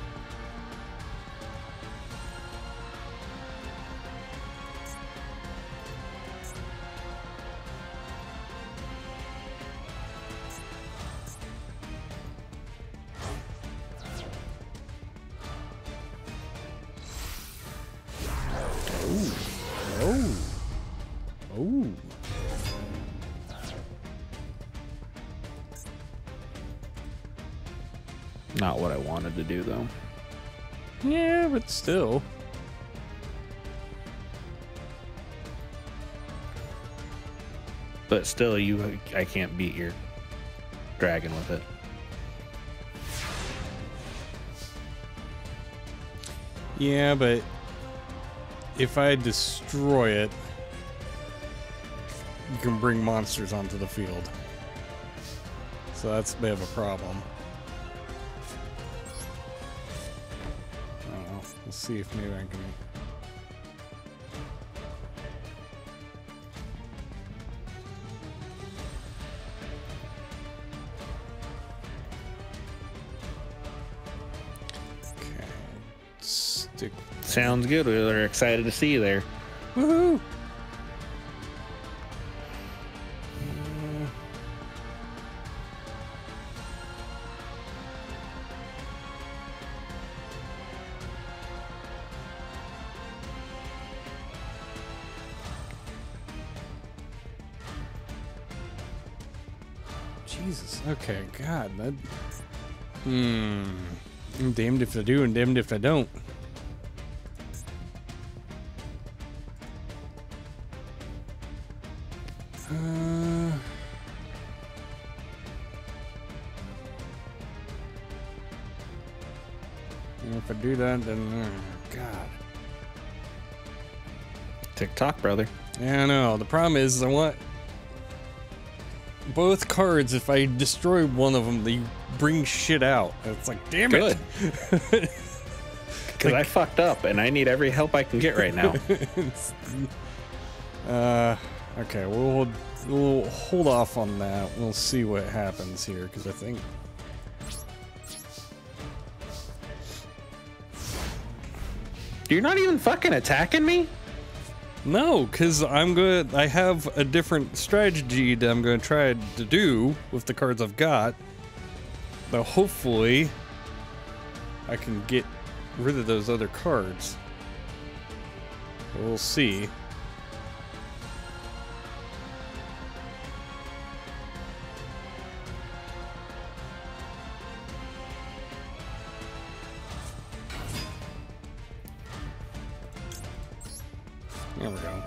Oh. Oh. Not what I wanted to do, though. Yeah, but still. But still, you, I can't beat your dragon with it. Yeah, but if I destroy it, you can bring monsters onto the field. So that's a bit of a problem. I don't know. Let's see if maybe I can... Okay. Stick... Sounds good. We're excited to see you there. Woohoo! Jesus. Okay, God, that... Hmm. I'm damned if I do and damned if I don't. Uh... If I do that, then... Oh, God. TikTok, brother. Yeah, I know. The problem is, I want... both cards, if I destroy one of them, they bring shit out. It's like, damn Good. it. Because I fucked up and I need every help I can get right now. uh, okay, we'll, we'll hold off on that. We'll see what happens here, because I think... You're not even fucking attacking me? No, because I'm good. I have a different strategy that I'm going to try to do with the cards I've got. But hopefully, I can get rid of those other cards. We'll see. There we go.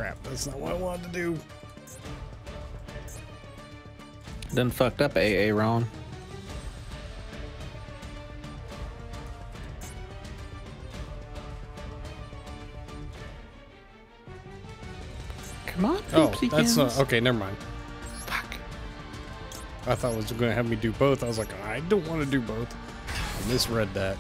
crap. That's not what I wanted to do. Done fucked up, A A Ron. Come on, Oh, Poopsykins. that's not... Okay, never mind. Fuck. I thought it was going to have me do both. I was like, I don't want to do both. I misread that.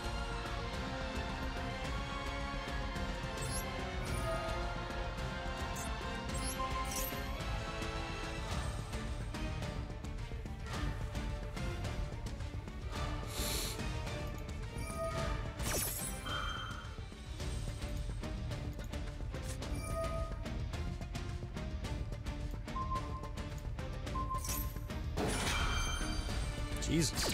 Jesus.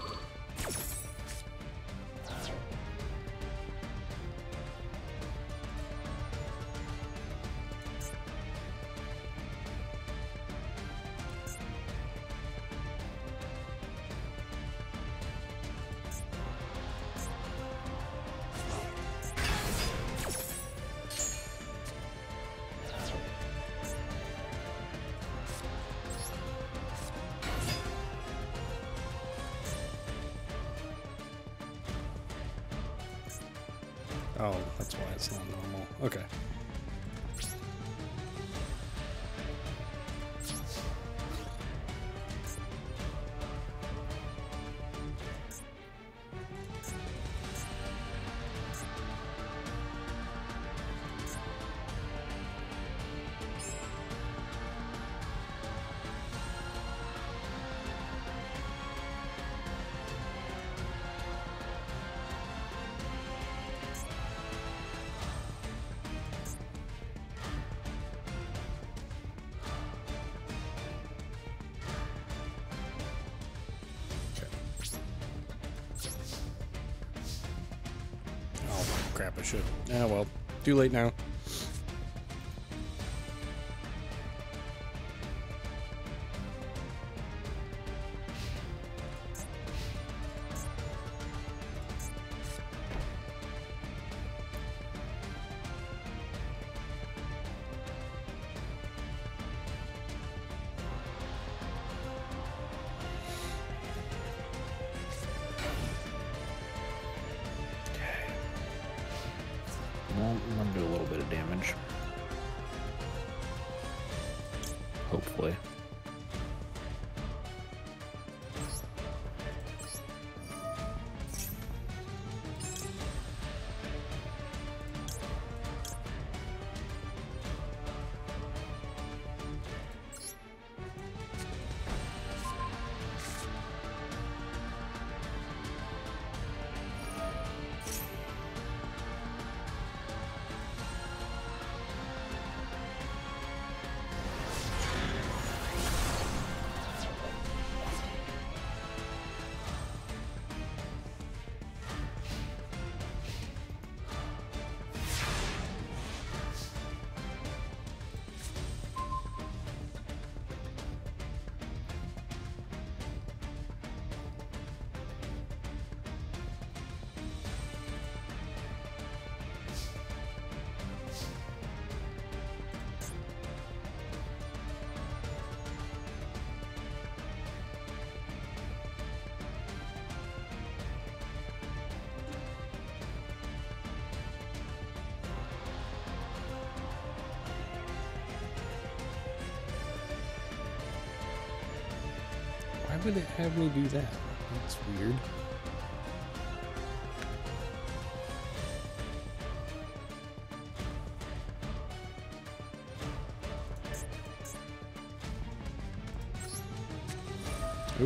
Oh, that's why it's not normal. Okay. Crap, I should. Ah, well. Too late now. Well, I'm gonna do a little bit of damage. Hopefully. Why would it have me do that? That's weird. Oop.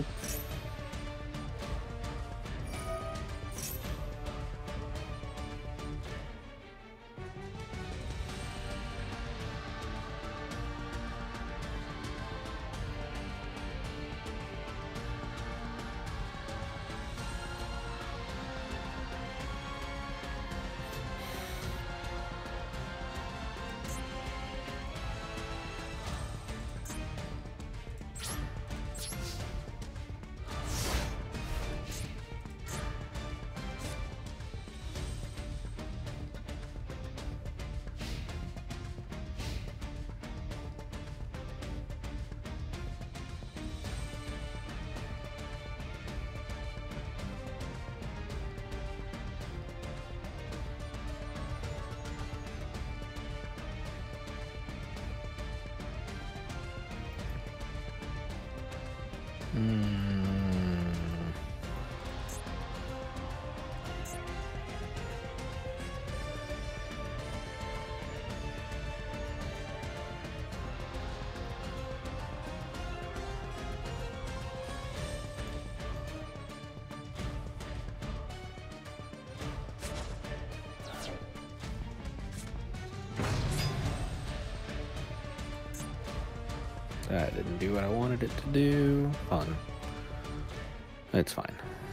That didn't do what I wanted it to do. Fun. It's fine.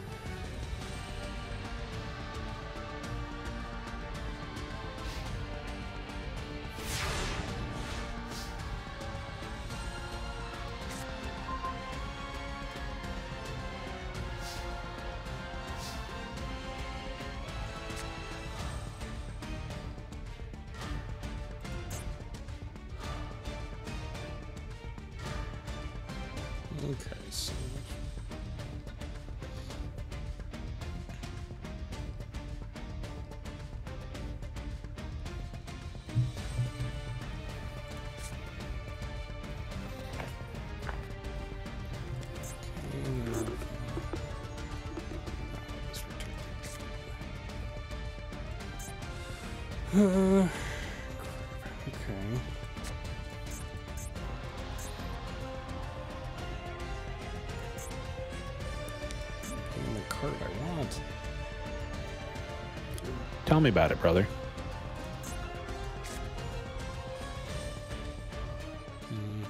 Okay, so uh, okay. The card I want. Tell me about it, brother. Mm.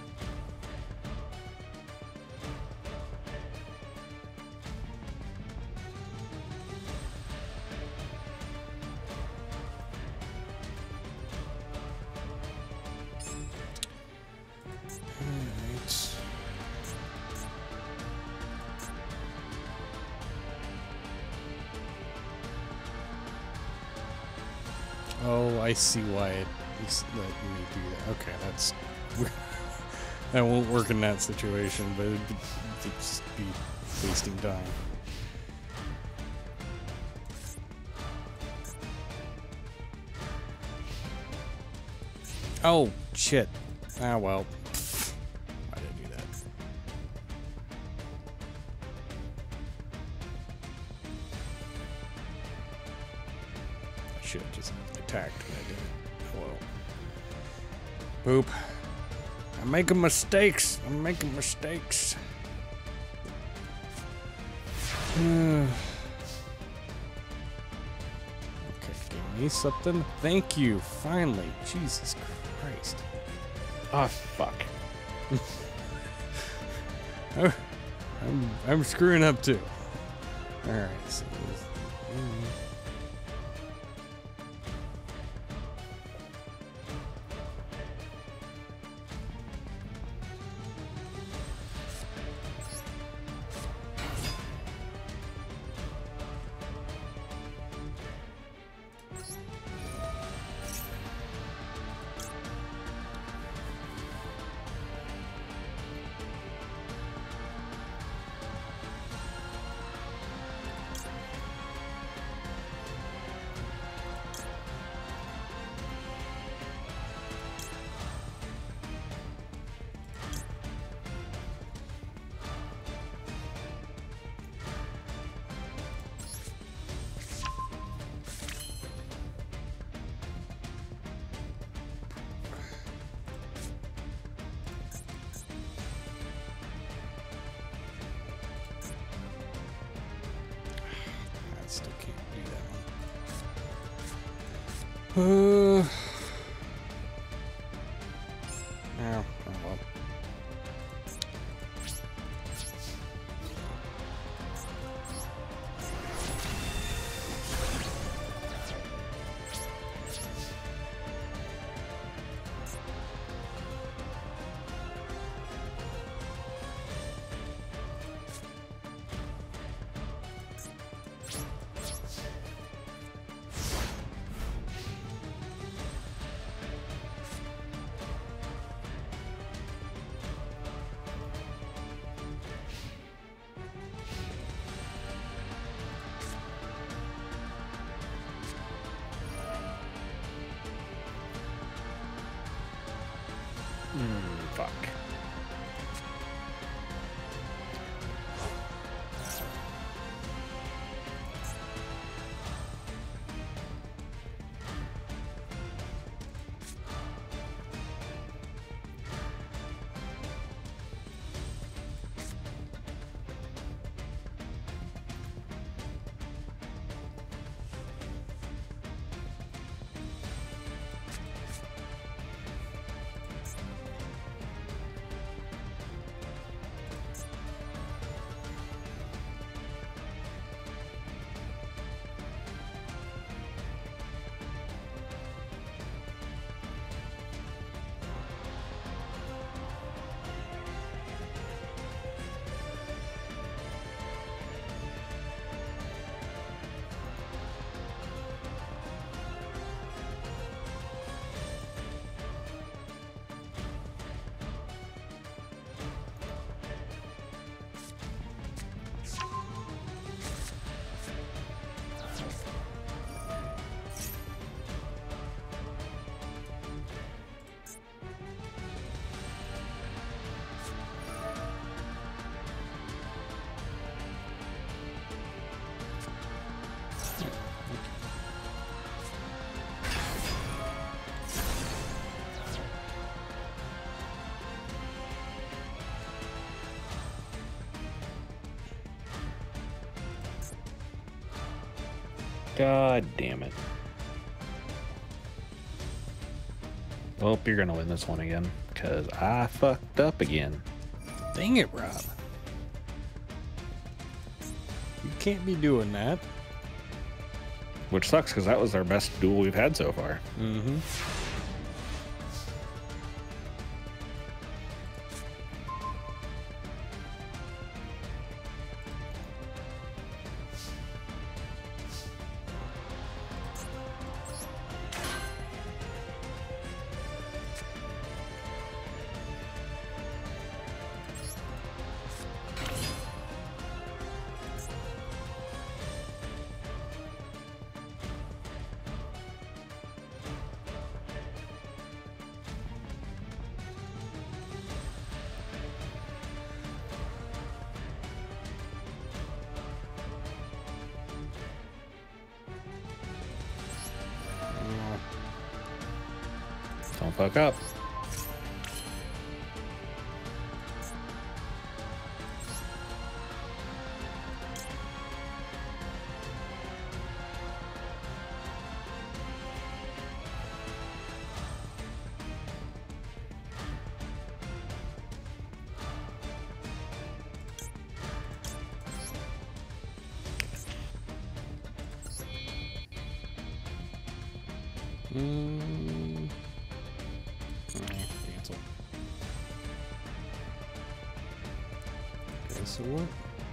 Alright. Oh, I see why it is letting me do that. Okay, that's that won't work in that situation, but it'd, be, it'd just be wasting time. Oh shit! Ah well. Why did I do that? I should have just attacked when I did it. Hello. Boop. I'm making mistakes. I'm making mistakes. Okay, give me something. Thank you. Finally. Jesus Christ. Oh, fuck. Oh, I'm I'm screwing up too. All right. So, mm. Still can't do that one. Uh, oh, oh well. Hmm, fuck. God damn it. Well, you're gonna win this one again, because I fucked up again. Dang it, Rob. You can't be doing that. Which sucks, because that was our best duel we've had so far. Mm-hmm. Don't fuck up. Mm. Oh, cancel. Okay, so what?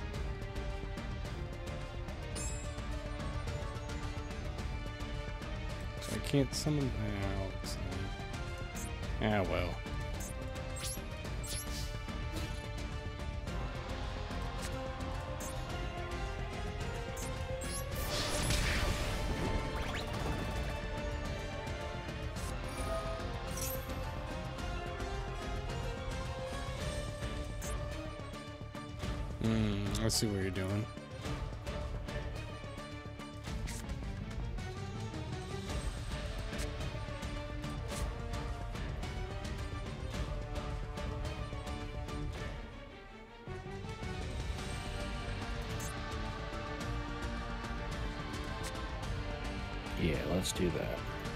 So I can't summon. Oh, it's, uh, ah, well. Hmm, let's see what you're doing. Yeah, let's do that.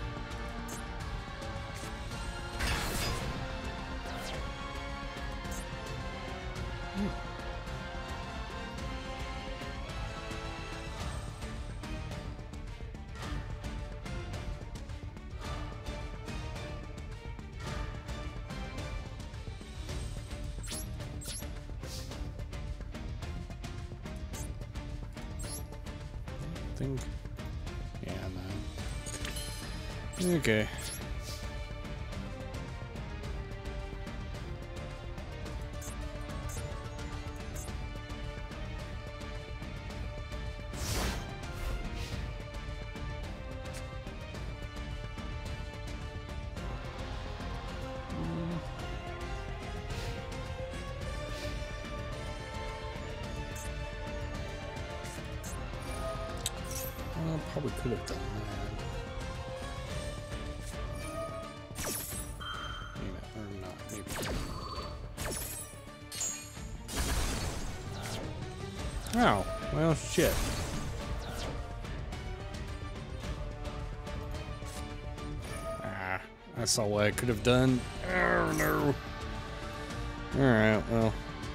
Think. Yeah, no. Okay. Well, probably could have done that. Maybe, or not, maybe. Oh, well, shit. Ah, I saw what I could have done. Oh, no. Alright, well.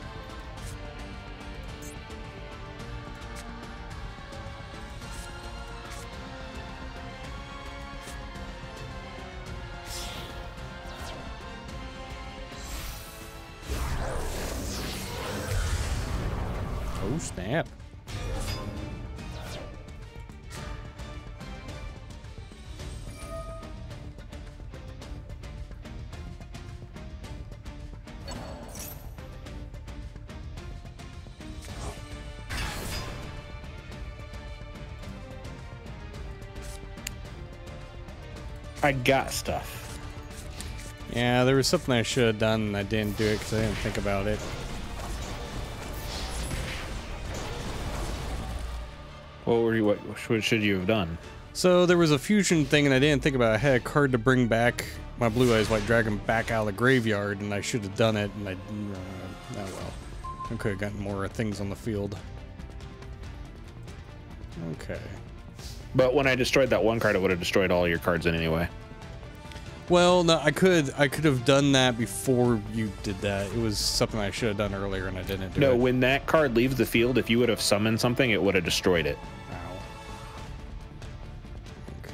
Oh, snap. I got stuff. Yeah, there was something I should have done and I didn't do it because I didn't think about it. What were you? What, what should you have done? So there was a fusion thing and I didn't think about it. I had a card to bring back my Blue Eyes White Dragon back out of the graveyard and I should have done it and I... Uh, oh well. I could have gotten more things on the field. Okay. But when I destroyed that one card, it would have destroyed all your cards in anyway. Well, no, I could I could have done that before you did that. It was something I should have done earlier, and I didn't do no, it. No, when that card leaves the field, if you would have summoned something, it would have destroyed it. Ow. Okay.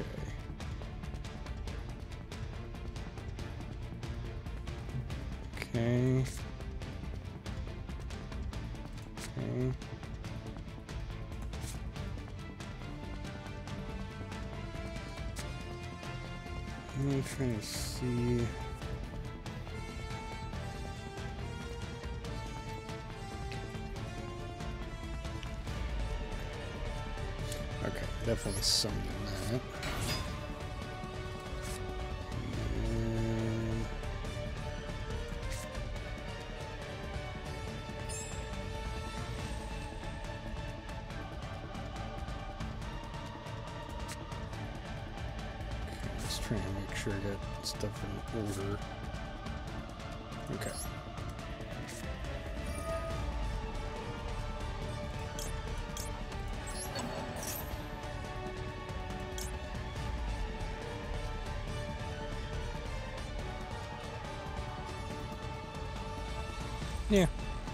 Okay. Okay. I'm trying to see. Okay, definitely something that. And Just trying to make sure I got stuff in order. Okay. Yeah.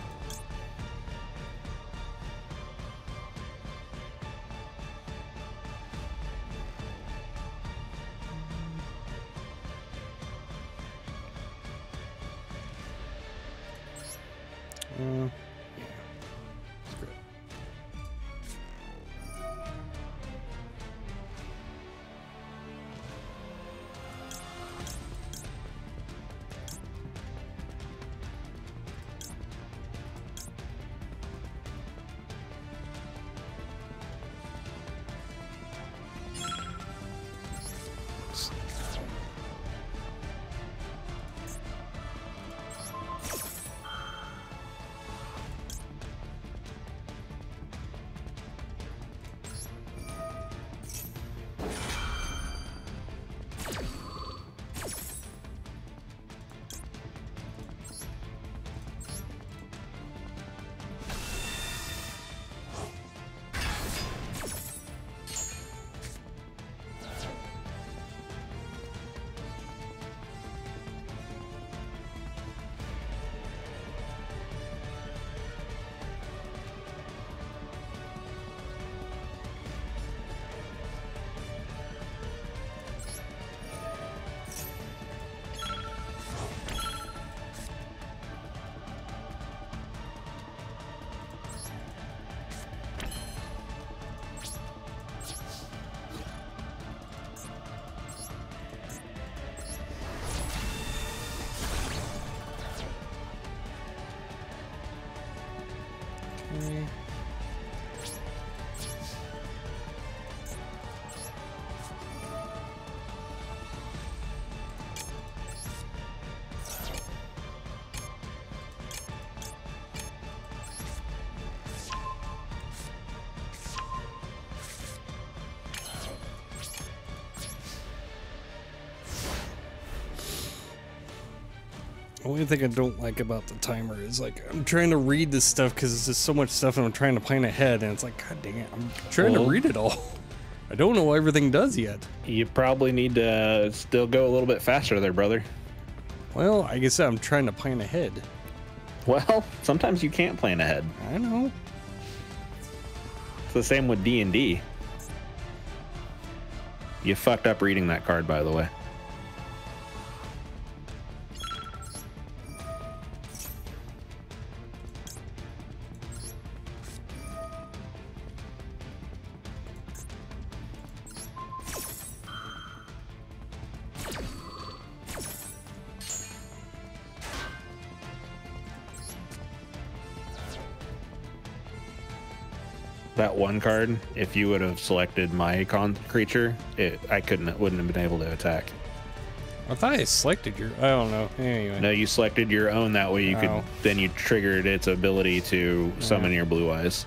Uh, yeah. Screw it. Okay. The only thing I don't like about the timer is like I'm trying to read this stuff because it's just so much stuff and I'm trying to plan ahead and it's like, God dang it, I'm trying Well, to read it all. I don't know what everything does yet. You probably need to still go a little bit faster there, brother. Well, I guess I'm trying to plan ahead. Well, sometimes you can't plan ahead. I know. It's the same with D and D. You fucked up reading that card, by the way. That one card, if you would have selected my con creature, it I couldn't wouldn't have been able to attack. I thought I selected your. I don't know. Anyway. No, you selected your own. That way you could Oh. then you triggered its ability to summon your blue eyes.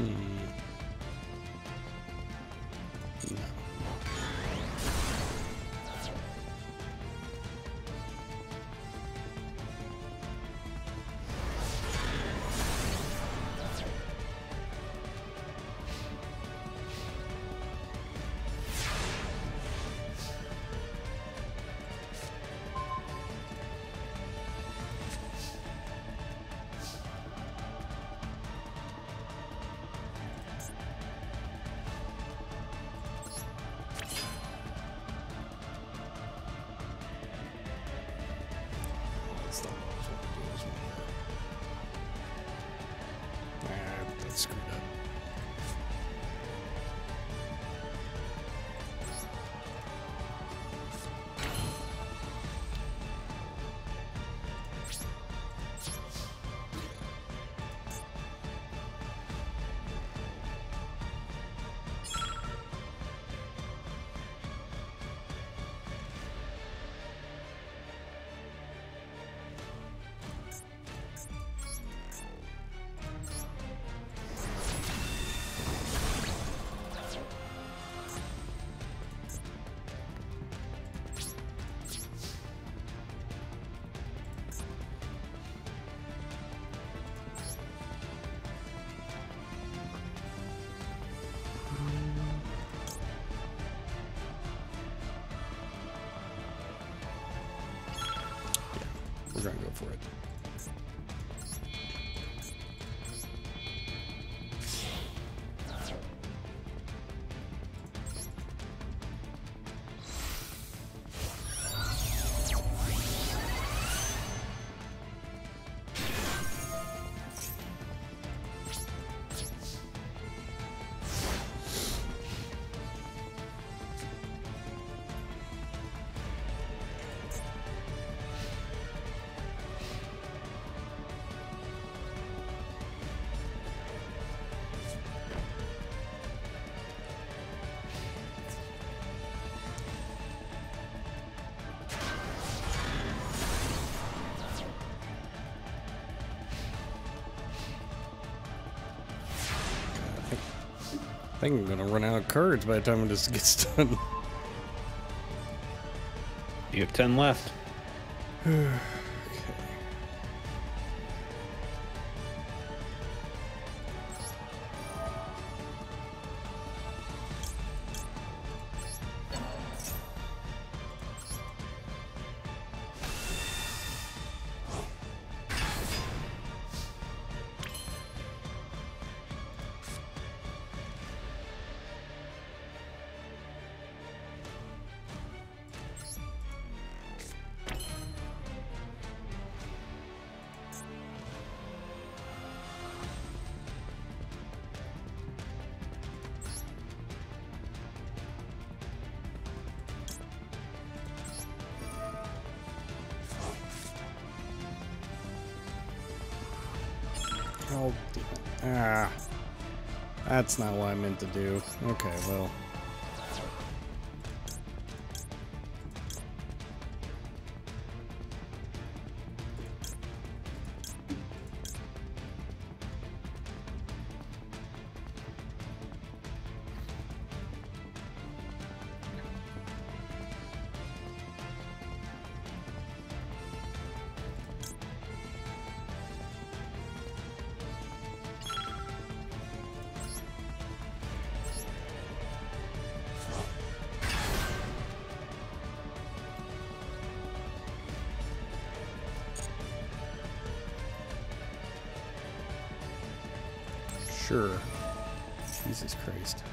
That's not what I was wanting to do. Ah, that's screwed up. We're gonna go for it. I think I'm gonna run out of cards by the time this gets done. You have ten left. Oh, ah. That's not what I meant to do. Okay, well. Sure. Jesus Christ.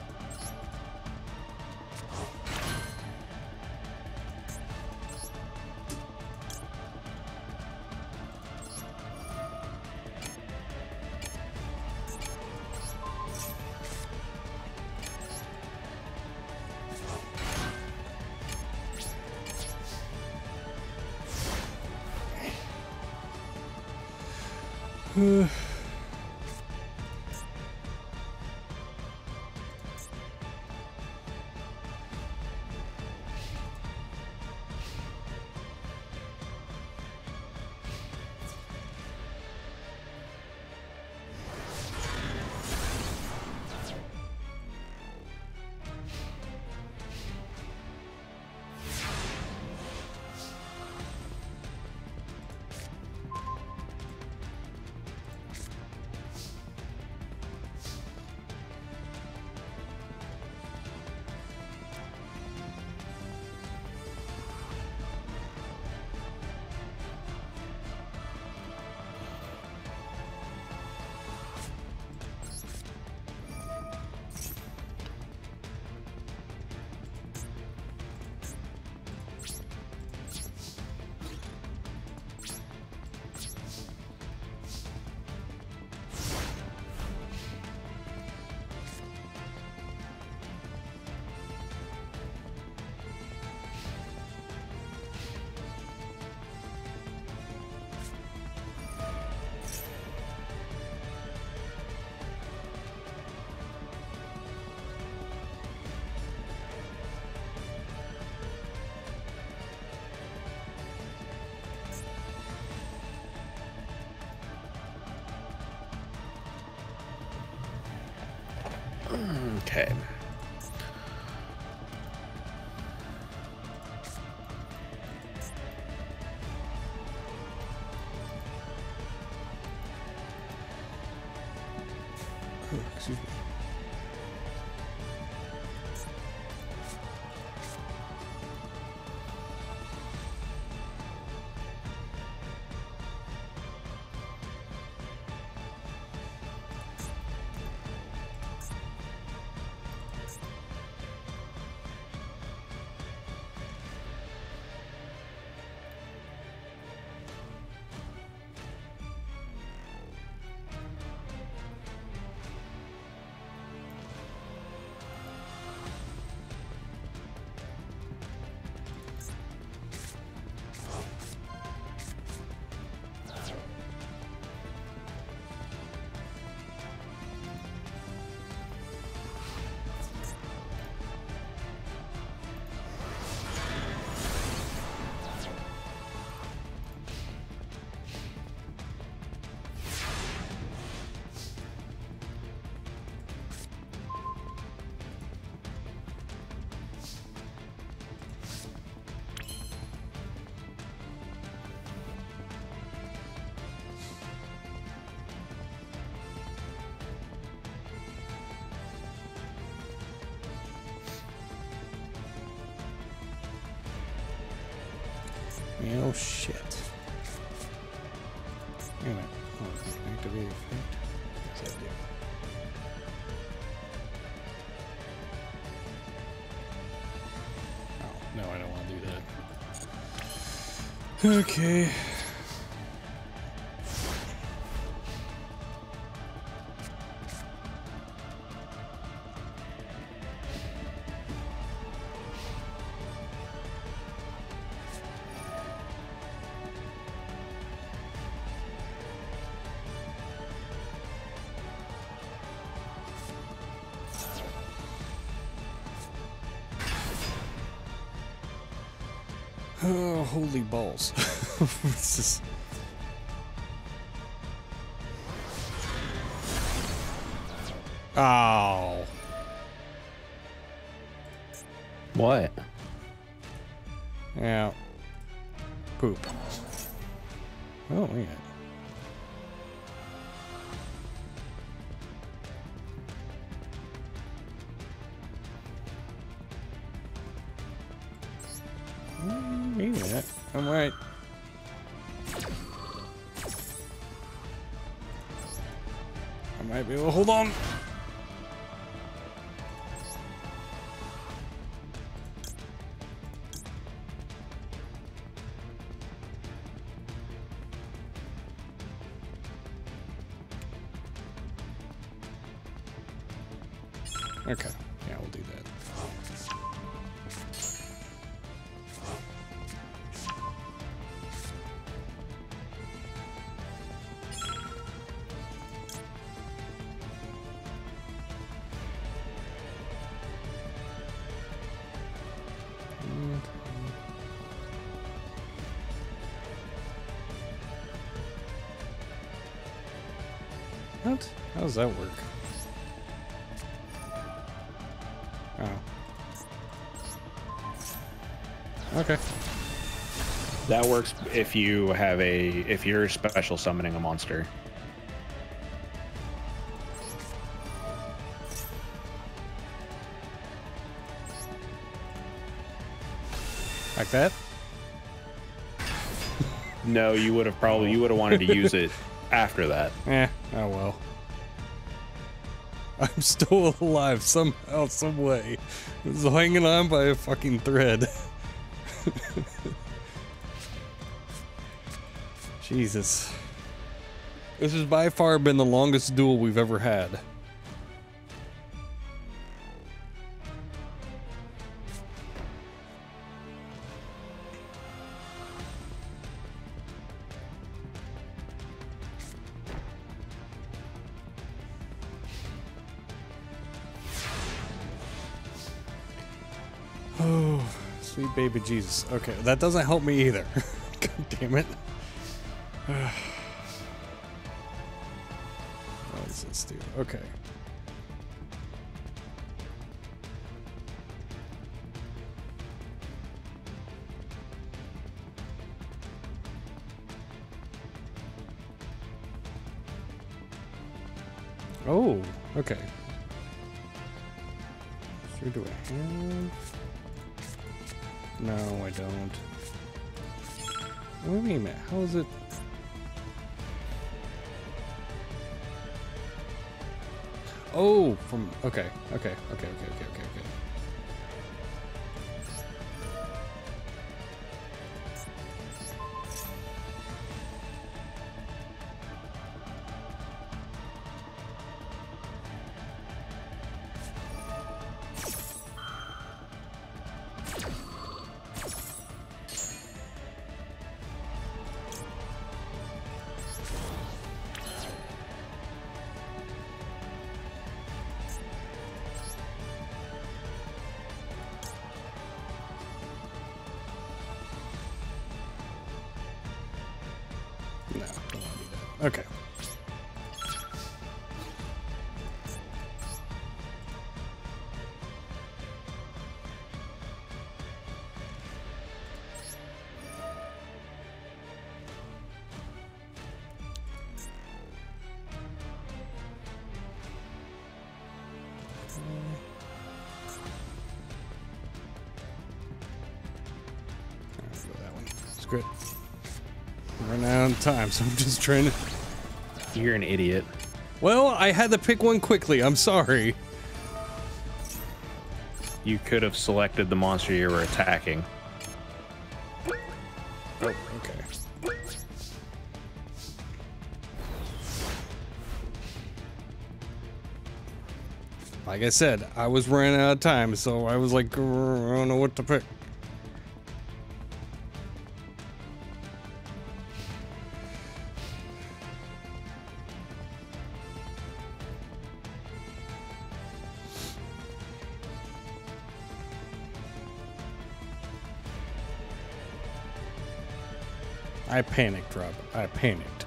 Uh. Okay. Oh, excuse me. Oh shit. Wait a minute. Oh, I can activate effect. What's that do? Oh, no, I don't want to do that. Okay. Oh, holy balls. This is... Oh. What? Yeah. Poop. Oh, yeah. Maybe that. I'm right. I might be able to hold on. Okay. Yeah, we'll do that. What? How does that work? Oh. Okay. That works if you have a if you're special summoning a monster. Like that? No, you would have probably you would have wanted to use it after that. Eh, oh well. I'm still alive somehow, some way. Just hanging on by a fucking thread. Jesus. This has by far been the longest duel we've ever had. Oh, sweet baby Jesus. Okay, that doesn't help me either. God damn it. What does this do? Okay. Oh, okay. Sure, do I have? No, I don't. Wait a minute, how is it? Oh, from, okay, okay, okay, okay, okay, okay, okay. No, don't want to do that. Okay. Alright, go that one. Screw it. I'm running out of time, so I'm just trying to... You're an idiot. Well, I had to pick one quickly. I'm sorry. You could have selected the monster you were attacking. Oh, okay. Like I said, I was running out of time, so I was like, I don't know what to pick. I panicked, Rob. I panicked.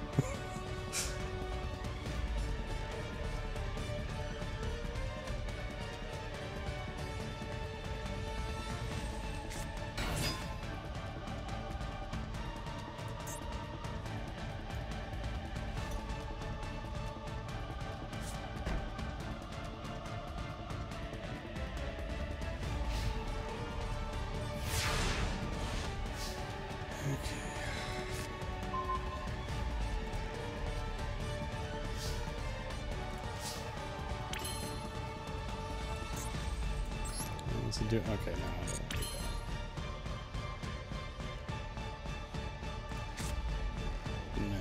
To do okay, no, I don't want to do that. No.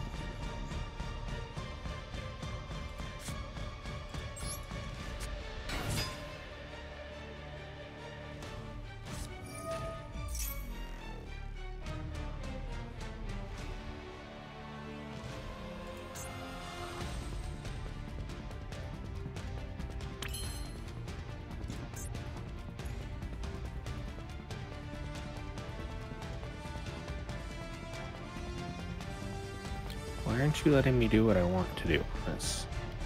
Why aren't you letting me do what I want to do? This.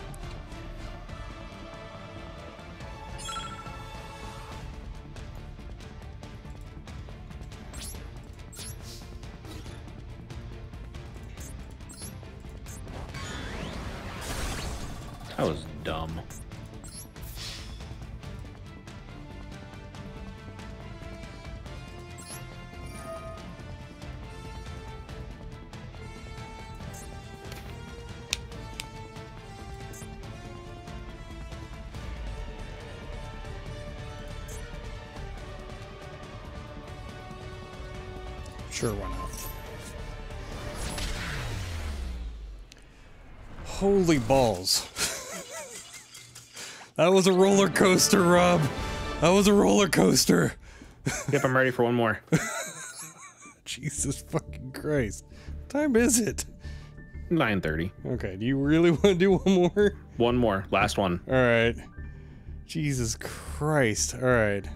That was dumb. Sure, why not? Holy balls. That was a roller coaster, Rob. That was a roller coaster. Yep, I'm ready for one more. Jesus fucking Christ. What time is it? nine thirty. Okay, do you really want to do one more? One more. Last one. All right. Jesus Christ. All right.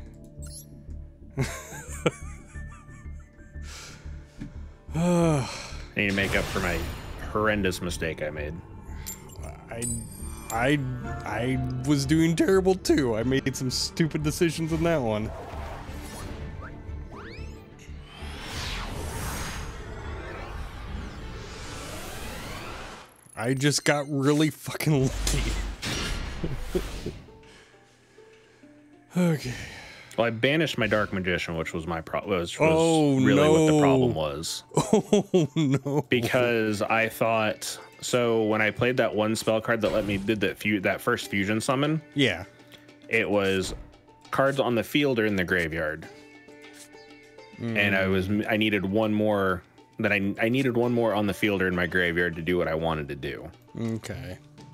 I need to make up for my horrendous mistake I made. I, I, I was doing terrible too. I made some stupid decisions in that one. I just got really fucking lucky. Okay. Well, I banished my Dark Magician, which was my problem. Was, was Oh, really no. what the problem was. Oh, no. Because I thought... So when I played that one spell card that let me... Did that, fu that first fusion summon... Yeah. It was cards on the field or in the graveyard. Mm. And I was... I needed one more... That I, I needed one more on the field or in my graveyard to do what I wanted to do. Okay.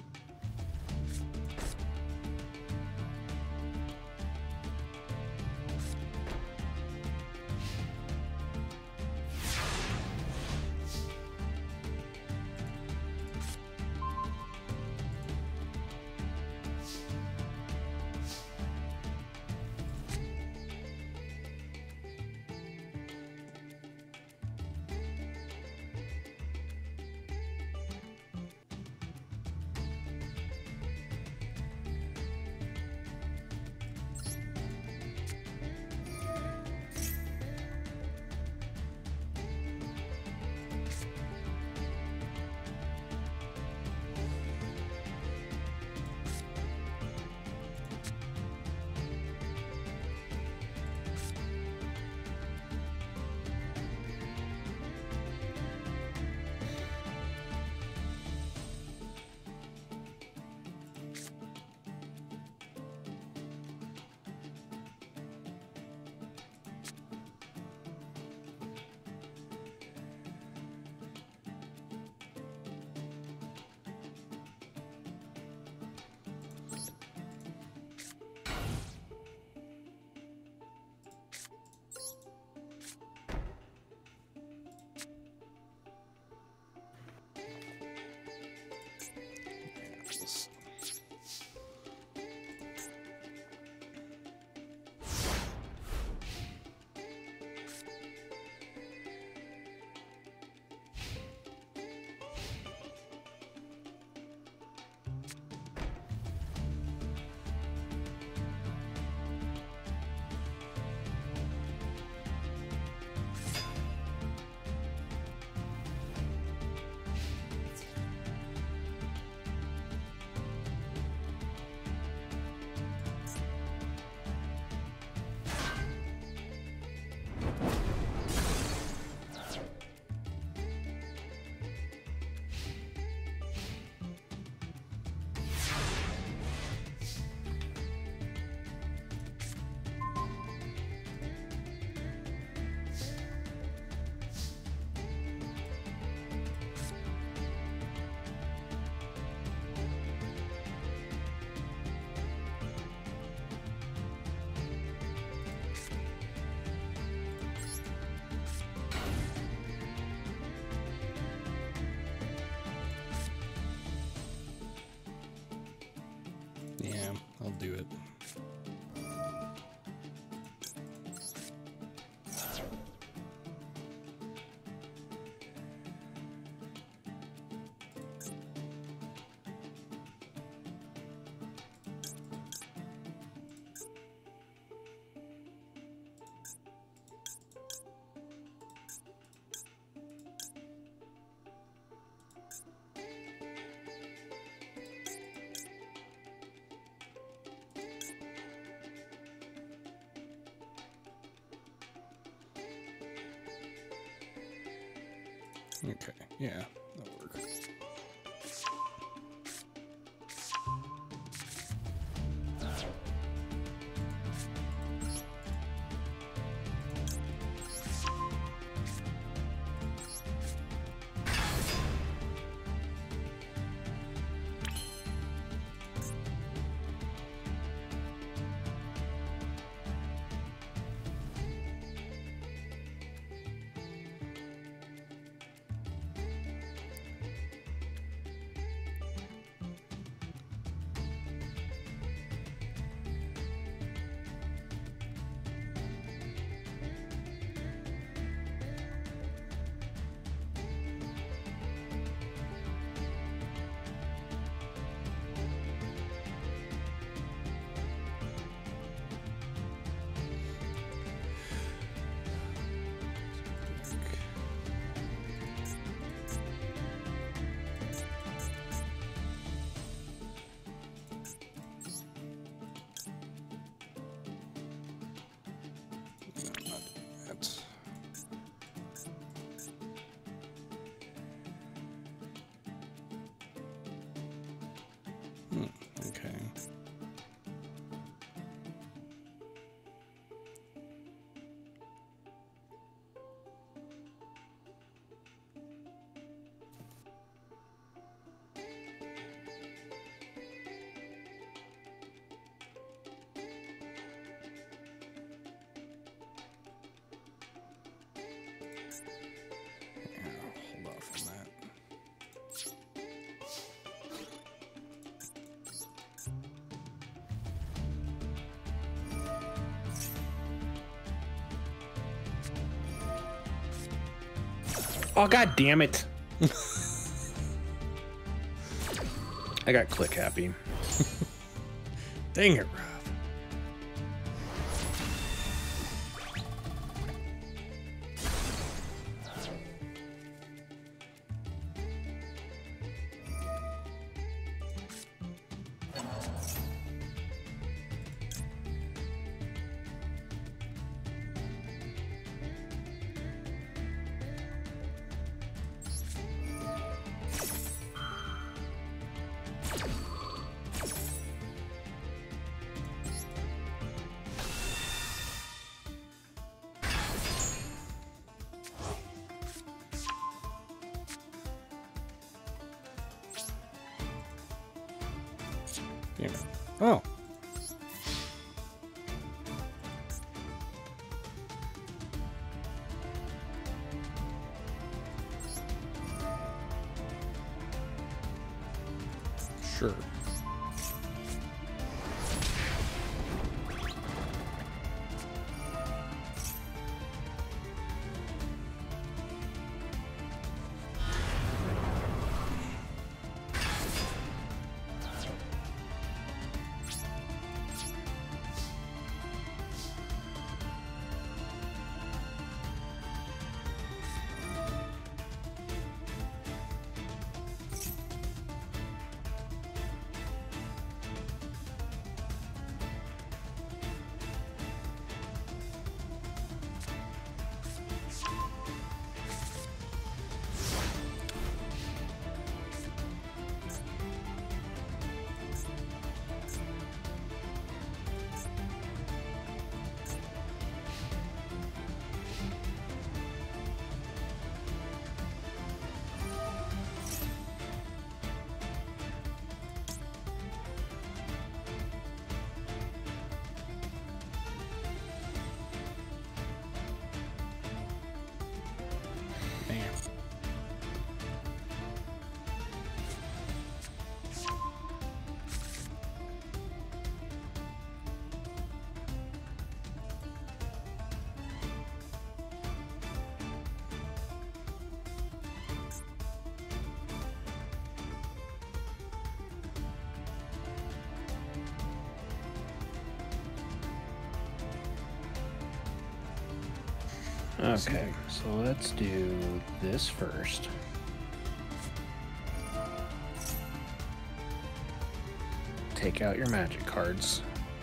Yeah, I'll do it. Okay, yeah, that'll work. Oh, god damn it. I got click happy. Dang it, Rob. Damn it. Oh. Sure. Okay, so let's do this first. Take out your magic cards.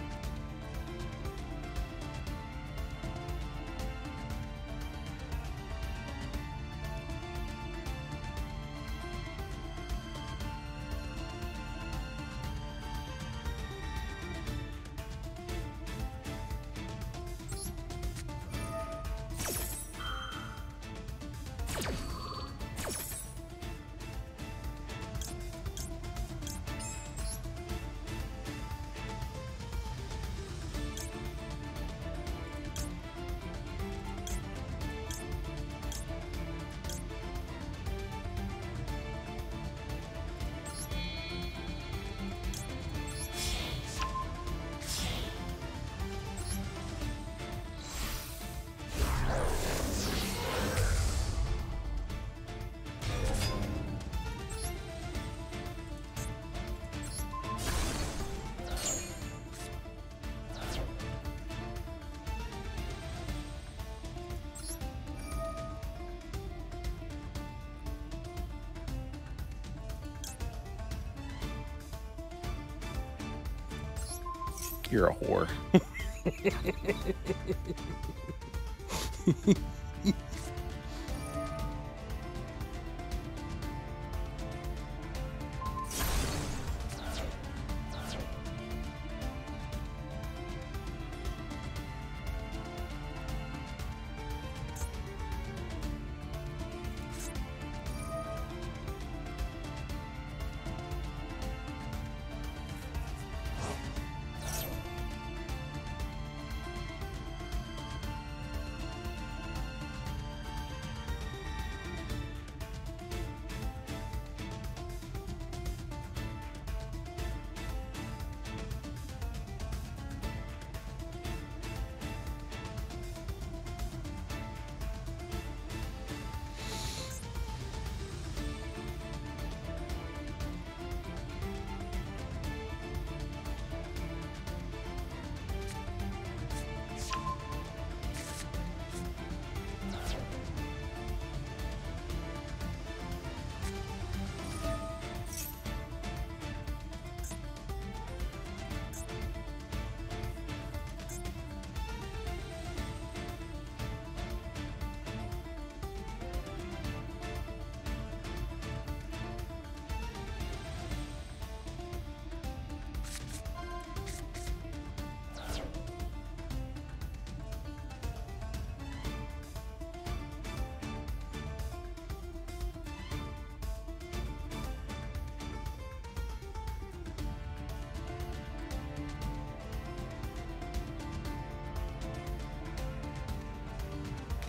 You're a whore.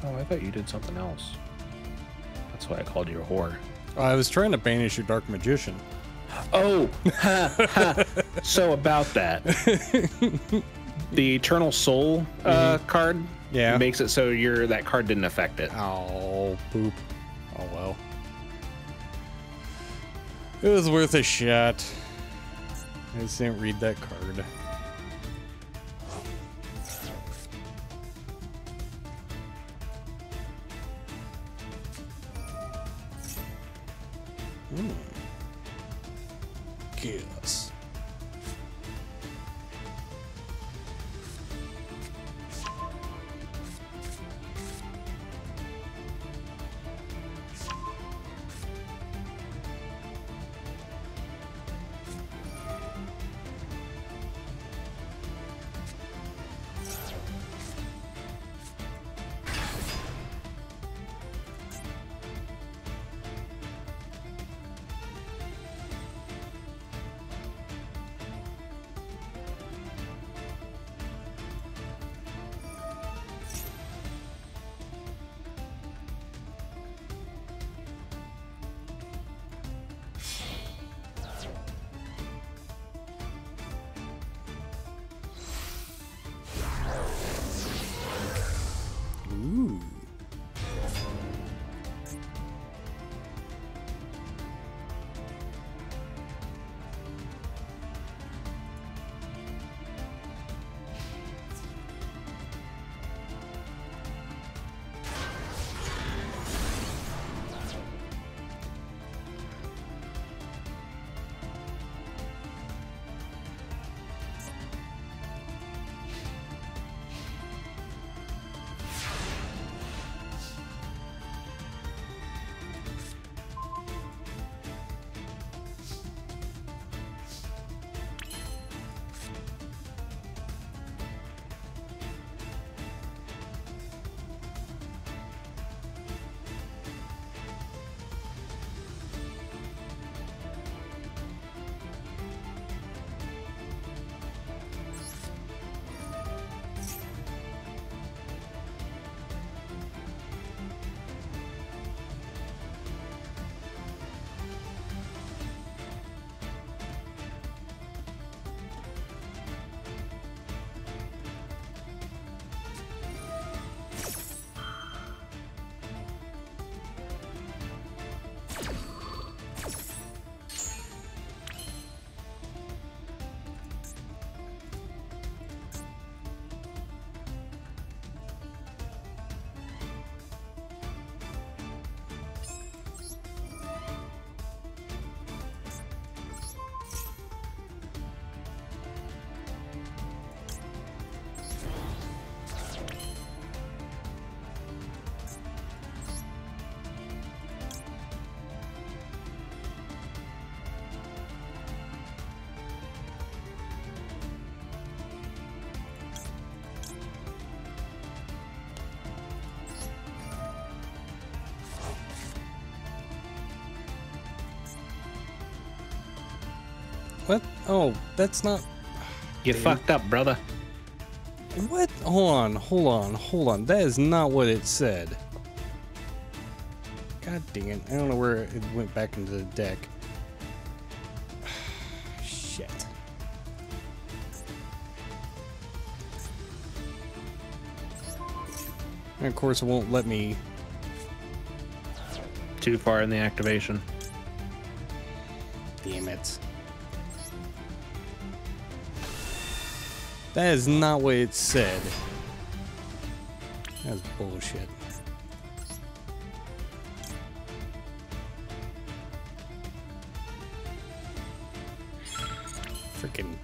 Oh, I thought you did something else. That's why I called you a whore. I was trying to banish your Dark Magician. Oh, ha, ha. So about that, the Eternal Soul uh, Mhm. card Yeah. makes it so your that card didn't affect it. Oh, poop. Oh, well. It was worth a shot. I just didn't read that card. Hmm. Chaos. Ooh. What? Oh, that's not... You Dude. fucked up, brother. What? Hold on, hold on, hold on. That is not what it said. God dang it. I don't know where it went back into the deck. Shit. And of course it won't let me... Too far in the activation. Damn it. That is not what it said. That's bullshit. Freaking.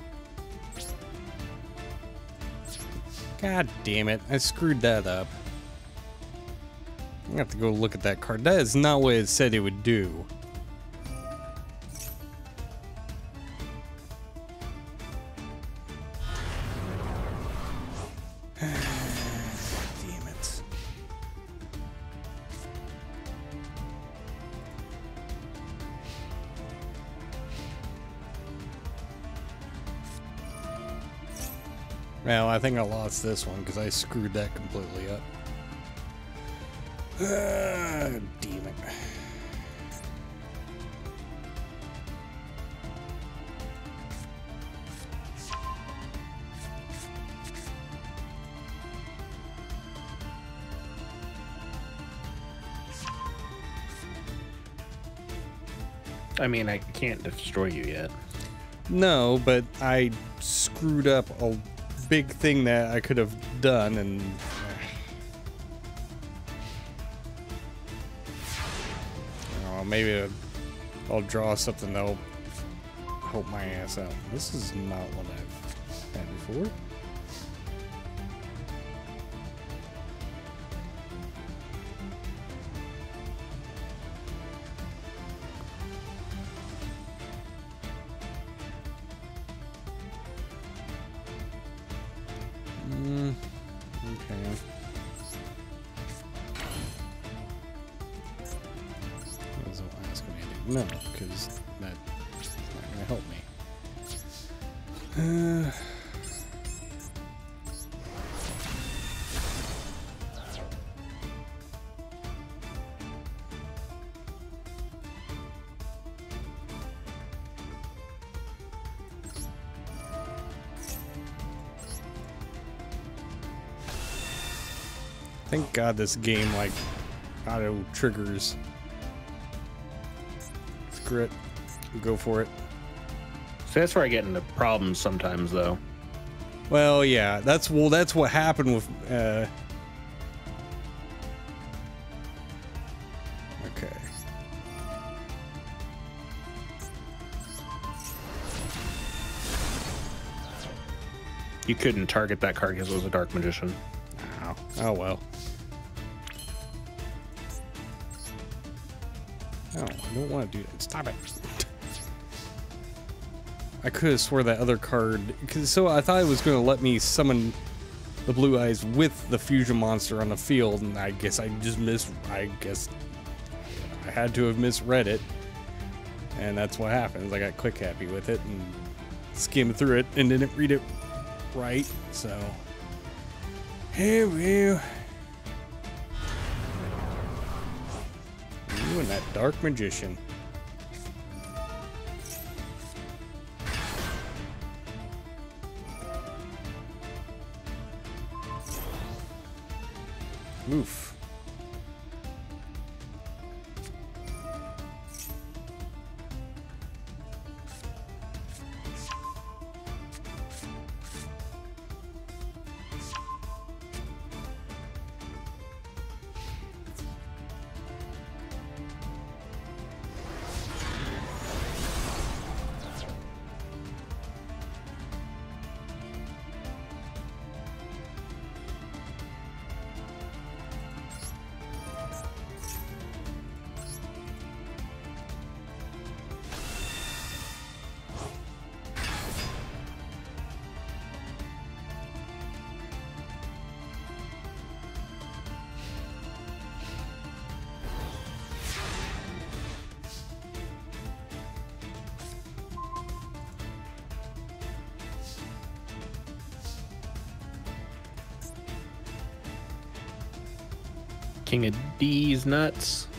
God damn it. I screwed that up. I'm gonna have to go look at that card. That is not what it said it would do. Damn it. Well, I think I lost this one because I screwed that completely up. Uh, damn it. I mean, I can't destroy you yet. No, but I screwed up a big thing that I could have done, and oh, maybe I'll, I'll draw something that'll help my ass out. This is not what I've had before. Mm, okay. What was the last command? No, because that's not going to help me. Uh, Thank God this game, like, auto triggers. Screw it. Go for it. So that's where I get into problems sometimes, though. Well, yeah, that's, well, that's what happened with, uh... okay. You couldn't target that card because it was a Dark Magician. Oh, oh well. No, I don't want to do that. Stop it. I could have swore that other card, because so I thought it was going to let me summon the Blue Eyes with the fusion monster on the field, and I guess I just mis I guess I had to have misread it, and that's what happens. I got quick happy with it and skimmed through it and didn't read it right, so hey, well, you and that Dark Magician. Oof. King of D's nuts.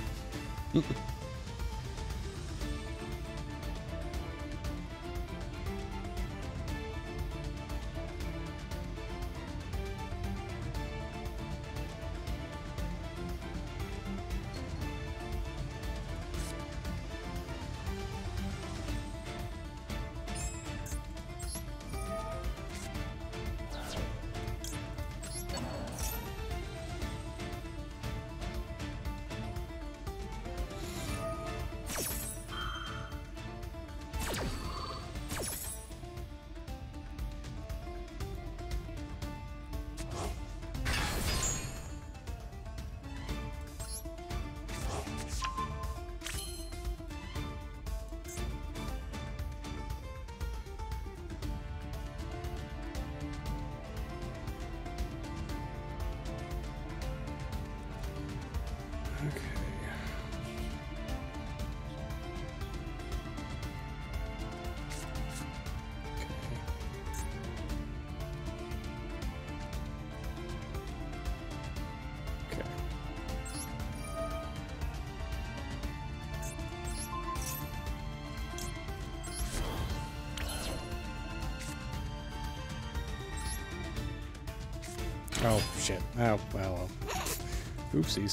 Oh, shit. Oh, well. Oopsies.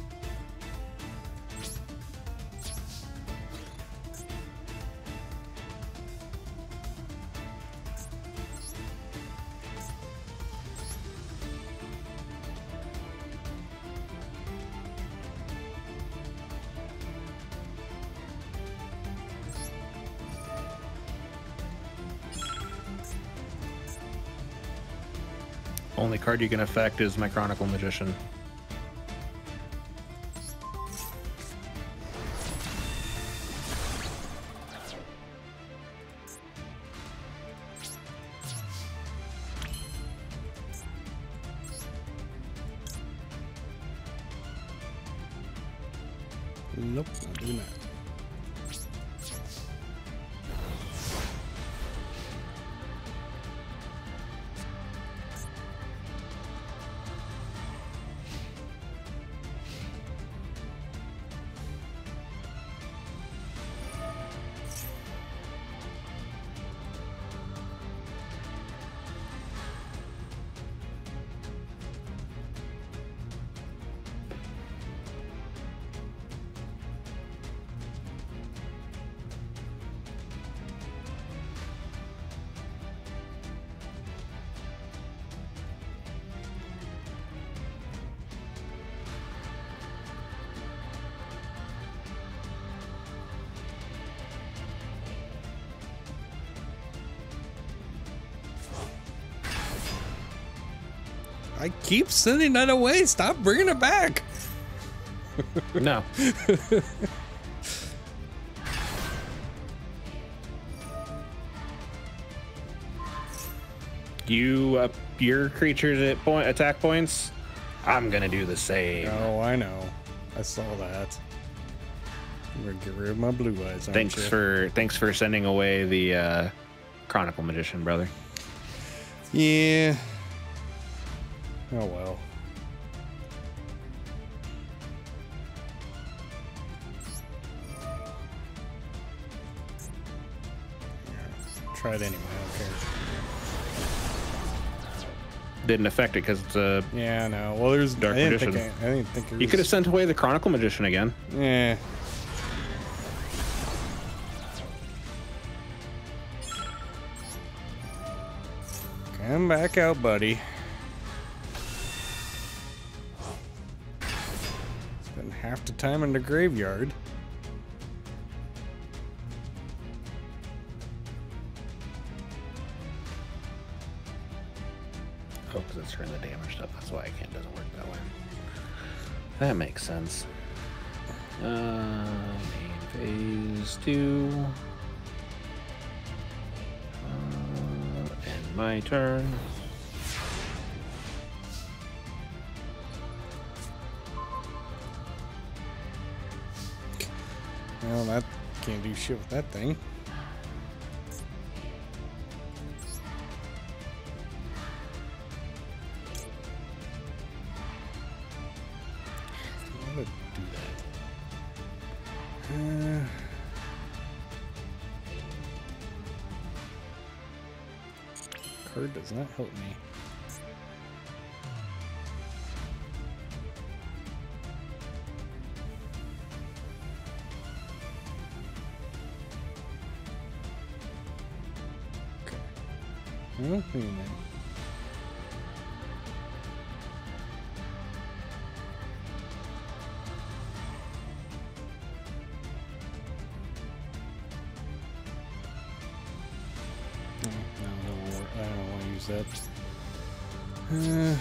Only card you can affect is my Chronicle Magician. Nope, not doing that. I keep sending that away. Stop bringing it back. No. You up your creatures at point attack points. I'm gonna do the same. Oh, I know. I saw that. I'm gonna get rid of my blue eyes. Thanks you? for thanks for sending away the uh, Chronicle Magician, brother. Yeah. Oh well. Yeah, try it anyway. I don't care. Didn't affect it because it's a. Yeah, no. Well, there's Dark I didn't Magician. Think I, I didn't think it was, You could have sent away the Chronicle Magician again. Yeah. Come back out, buddy. Spend half the time in the graveyard. Oh, because it's turning the damage stuff. That's why it can't doesn't work that way. That makes sense. Uh, main phase two. Uh, and my turn. Well, that can't do shit with that thing. I'm gonna do that. Uh, card does not help me. Okay. Well, wait a minute. No, no, no, I don't want to use that. Uh,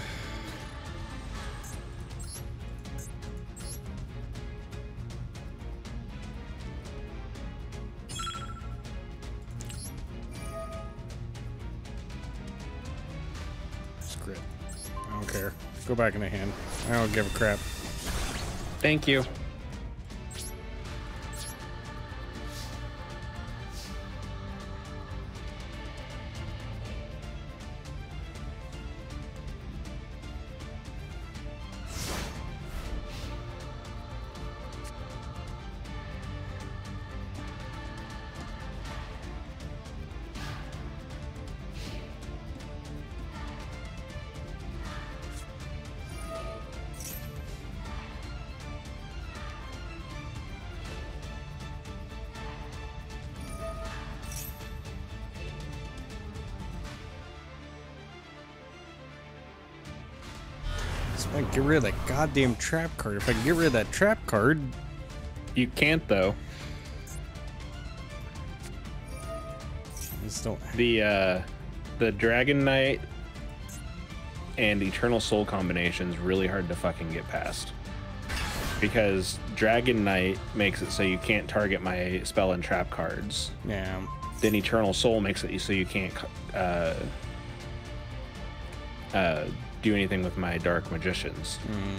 Script. I don't care. Go back in the hand. I don't give a crap. Thank you. Just want to get rid of that goddamn trap card. If I can get rid of that trap card... You can't, though. Just don't... The, uh, the Dragon Knight and Eternal Soul combination is really hard to fucking get past. Because Dragon Knight makes it so you can't target my spell and trap cards. Yeah. Then Eternal Soul makes it so you can't uh, uh, do anything with my Dark Magicians. Mm.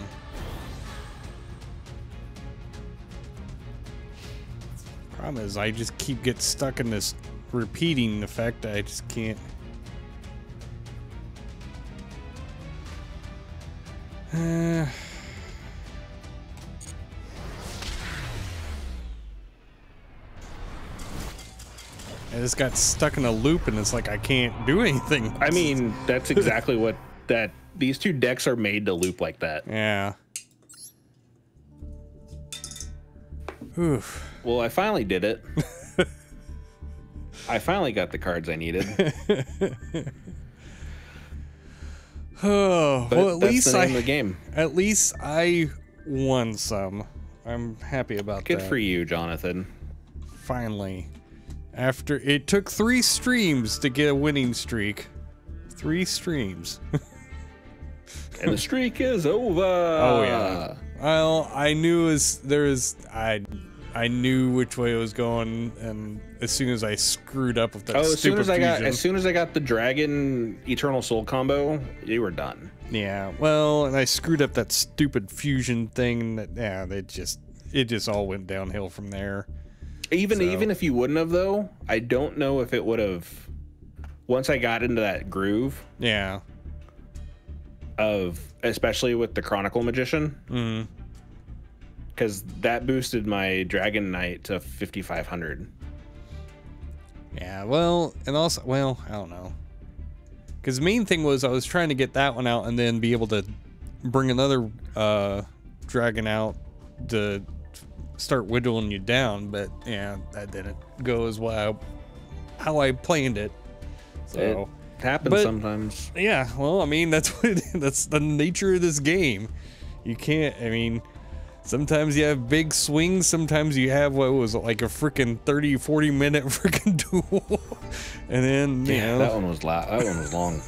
Problem is, I just keep getting stuck in this repeating effect. I just can't. Uh... I just got stuck in a loop, and it's like I can't do anything. I mean, that's exactly what that. These two decks are made to loop like that. Yeah. Oof. Well, I finally did it. I finally got the cards I needed. Oh, But well, at that's least the name I, of the game. at least I won some. I'm happy about Good that. for you, Jonathan. Finally. After it took three streams to get a winning streak. Three streams. And the streak is over. Oh yeah. Well, I knew as there was I I knew which way it was going, and as soon as I screwed up with that Oh, as soon stupid as I got fusion- as soon as I got the Dragon Eternal Soul combo, you were done. Yeah, well, and I screwed up that stupid fusion thing that yeah, they just it just all went downhill from there. Even So- even if you wouldn't have though, I don't know if it would have. Once I got into that groove Yeah. of, especially with the Chronicle Magician, Mm. because that boosted my Dragon Knight to fifty-five hundred. Yeah, well, and also, well, I don't know. Because the main thing was I was trying to get that one out and then be able to bring another uh, dragon out to start whittling you down, but yeah, that didn't go as well how I planned it. So It happens But- sometimes. yeah, well, I mean that's what that's the nature of this game. You can't. I mean, sometimes you have big swings. Sometimes you have what was it, like a freaking thirty, forty minute freaking duel, and then you Yeah, know, that one was la- that one was long.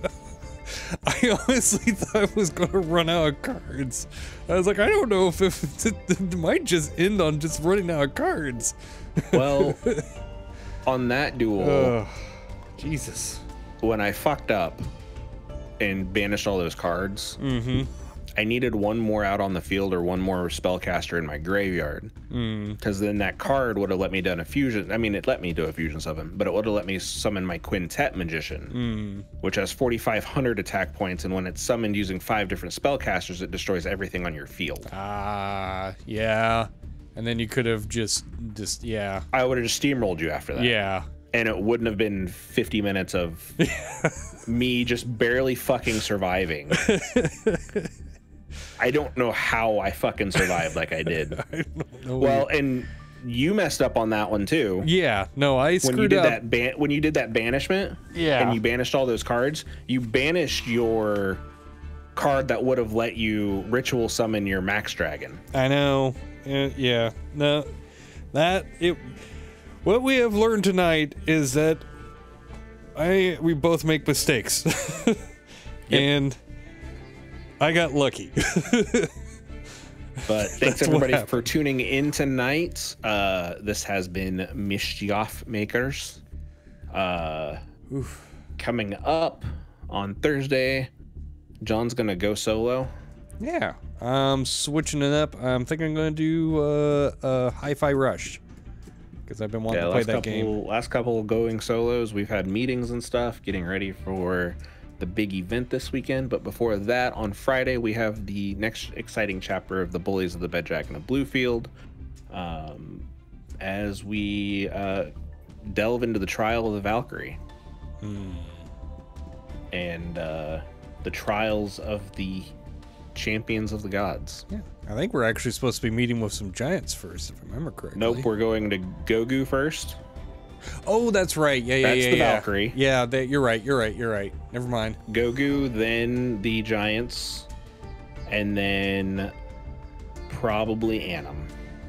I honestly thought I was going to run out of cards. I was like, I don't know if, if it, it might just end on just running out of cards. Well, on that duel, Ugh, Jesus. when I fucked up and banished all those cards, Mm-hmm. I needed one more out on the field or one more spellcaster in my graveyard. Mm. Because then that card would have let me do a fusion. I mean, it let me do a fusion summon, but it would have let me summon my Quintet Magician, Mm. which has forty-five hundred attack points. And when it's summoned using five different spellcasters, it destroys everything on your field. Ah, yeah. And then you could have just, just, yeah. I would have just steamrolled you after that. Yeah. And it wouldn't have been fifty minutes of me just barely fucking surviving. I don't know how I fucking survived like I did. I don't know. Well, and you messed up on that one too. yeah, no, I When you screwed did up. that ban- when you did that banishment, Yeah. and you banished all those cards, you banished your card that would have let you ritual summon your Max Dragon. I know. Uh, yeah. No. That it what we have learned tonight is that I we both make mistakes. And I got lucky. But thanks That's what everybody happened. for tuning in tonight. Uh, this has been Mischief Makers. Uh, coming up on Thursday, John's gonna go solo. Yeah. I'm switching it up. I'm thinking I'm going to do uh, uh, Hi-Fi Rush. Because I've been wanting Yeah, to play last that couple game. last couple going solos. We've had meetings and stuff, getting ready for the big event this weekend. But before that, on Friday, we have the next exciting chapter of the Bullies of the Bedjack and the Bluefield. Um, as we uh, delve into the trial of the Valkyrie Hmm. and uh, the trials of the champions of the gods. Yeah. I think we're actually supposed to be meeting with some giants first, if I remember correctly. Nope, we're going to Gogu first. Oh, that's right. Yeah, yeah, That's yeah. the yeah. Valkyrie. Yeah, they, you're right. You're right. You're right. Never mind. Gogu, then the giants, and then probably Annam.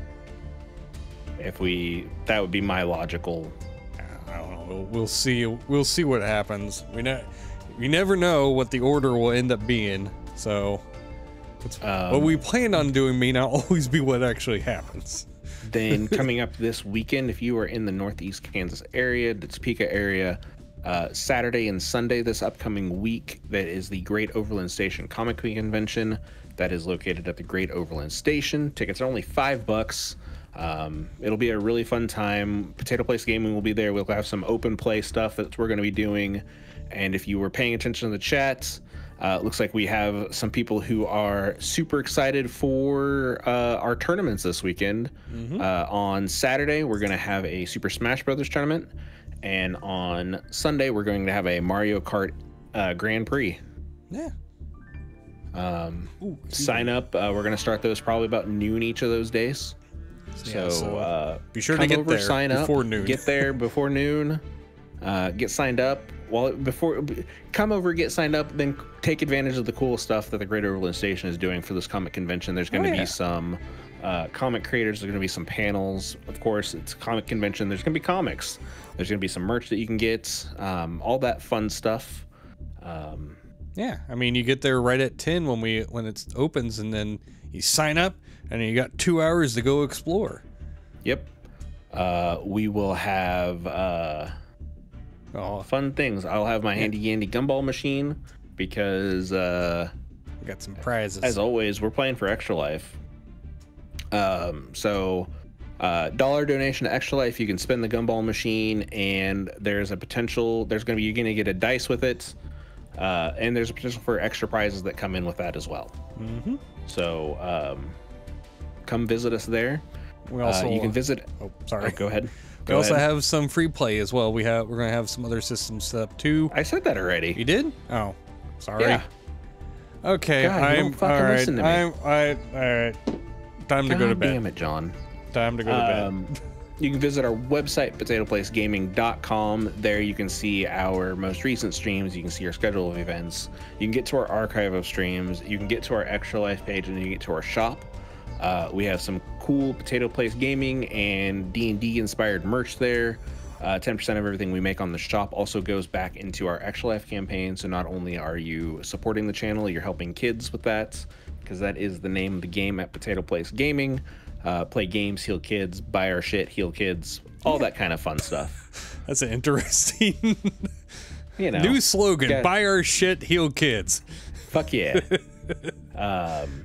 If we, that would be my logical. I don't know. We'll, we'll see. We'll see what happens. We ne- we never know what the order will end up being. So, um, what we plan on doing may not always be what actually happens. Then coming up this weekend, if you are in the Northeast Kansas area, the Topeka area, uh, Saturday and Sunday this upcoming week, that is the Great Overland Station Comic Week Convention. That is located at the Great Overland Station. Tickets are only five bucks. Um, it'll be a really fun time. Potato Place Gaming will be there. We'll have some open play stuff that we're going to be doing. And if you were paying attention to the chat, uh, it looks like we have some people who are super excited for uh, our tournaments this weekend. Mm-hmm. Uh, on Saturday, we're going to have a Super Smash Brothers tournament. And on Sunday, we're going to have a Mario Kart uh, Grand Prix. Yeah. Um, Ooh, sign up. Uh, we're going to start those probably about noon each of those days. Yeah, so, so uh, be sure to get over, there sign before up, noon. Get there before noon. Uh, get signed up. Well, before come over, get signed up, then take advantage of the cool stuff that the Great Overland Station is doing for this comic convention. There's going to oh, be yeah. some uh, comic creators. There's going to be some panels. Of course, it's a comic convention. There's going to be comics. There's going to be some merch that you can get. Um, all that fun stuff. Um, yeah, I mean, you get there right at ten when we when it opens, and then you sign up, and then you got two hours to go explore. Yep. Uh, we will have uh, oh. fun things. I'll have my handy dandy gumball machine because uh, we got some prizes. As always, we're playing for Extra Life. Um, so uh, dollar donation to Extra Life, you can spin the gumball machine, and there's a potential. There's going to be you're going to get a dice with it, uh, and there's a potential for extra prizes that come in with that as well. Mm-hmm. So um, come visit us there. We also uh, you can visit. Oh, sorry. Oh, go ahead. Go we also ahead. have some free play as well. We have we're gonna have some other systems set up too. I said that already. You did? Oh, sorry. Yeah. Okay. God, you I'm don't fucking all right. listen to me. I'm I all right. Time to God go to bed. Damn it, John. Time to go to um, bed. You can visit our website, potato place gaming dot com. There you can see our most recent streams. You can see our schedule of events. You can get to our archive of streams. You can get to our Extra Life page, and you can get to our shop. Uh, we have some cool Potato Place Gaming and D and D inspired merch there. Uh, ten percent of everything we make on the shop also goes back into our Extra Life campaign. So not only are you supporting the channel, you're helping kids with that, because that is the name of the game at Potato Place Gaming. Uh, play games, heal kids, buy our shit, heal kids, all that kind of fun stuff. That's an interesting you know, new slogan. got, Buy our shit, heal kids. Fuck yeah. um,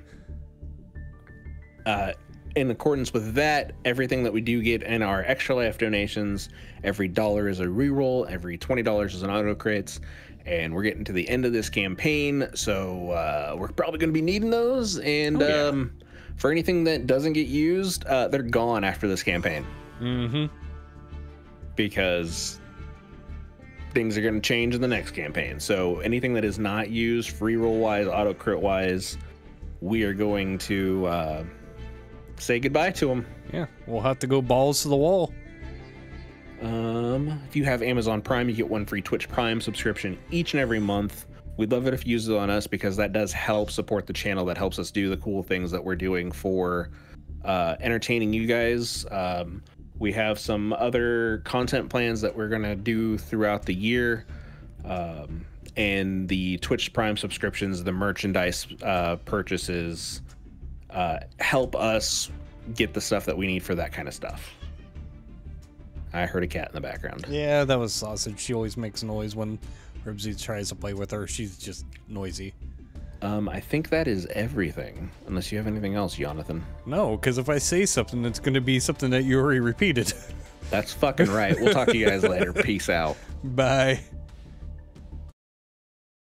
uh, in accordance with that, everything that we do get in our Extra Life donations, every dollar is a reroll, every twenty dollars is an auto crits, and we're getting to the end of this campaign, so uh, we're probably going to be needing those. And oh, yeah. um, for anything that doesn't get used, uh, they're gone after this campaign. Mm-hmm. Because things are going to change in the next campaign. So anything that is not used, free roll wise, auto crit wise, we are going to uh, say goodbye to them. Yeah, we'll have to go balls to the wall. Um, if you have Amazon Prime, you get one free Twitch Prime subscription each and every month. We'd love it if you use it on us, because that does help support the channel. That helps us do the cool things that we're doing for uh, entertaining you guys. Um, we have some other content plans that we're going to do throughout the year. Um, and the Twitch Prime subscriptions, the merchandise uh, purchases uh, help us get the stuff that we need for that kind of stuff. I heard a cat in the background. Yeah, that was Sausage. She always makes noise when Ribsy tries to play with her. She's just noisy. Um, I think that is everything, unless you have anything else, Jonathan. No, because if I say something, it's going to be something that you already repeated. That's fucking right. We'll talk to you guys later. Peace out. Bye.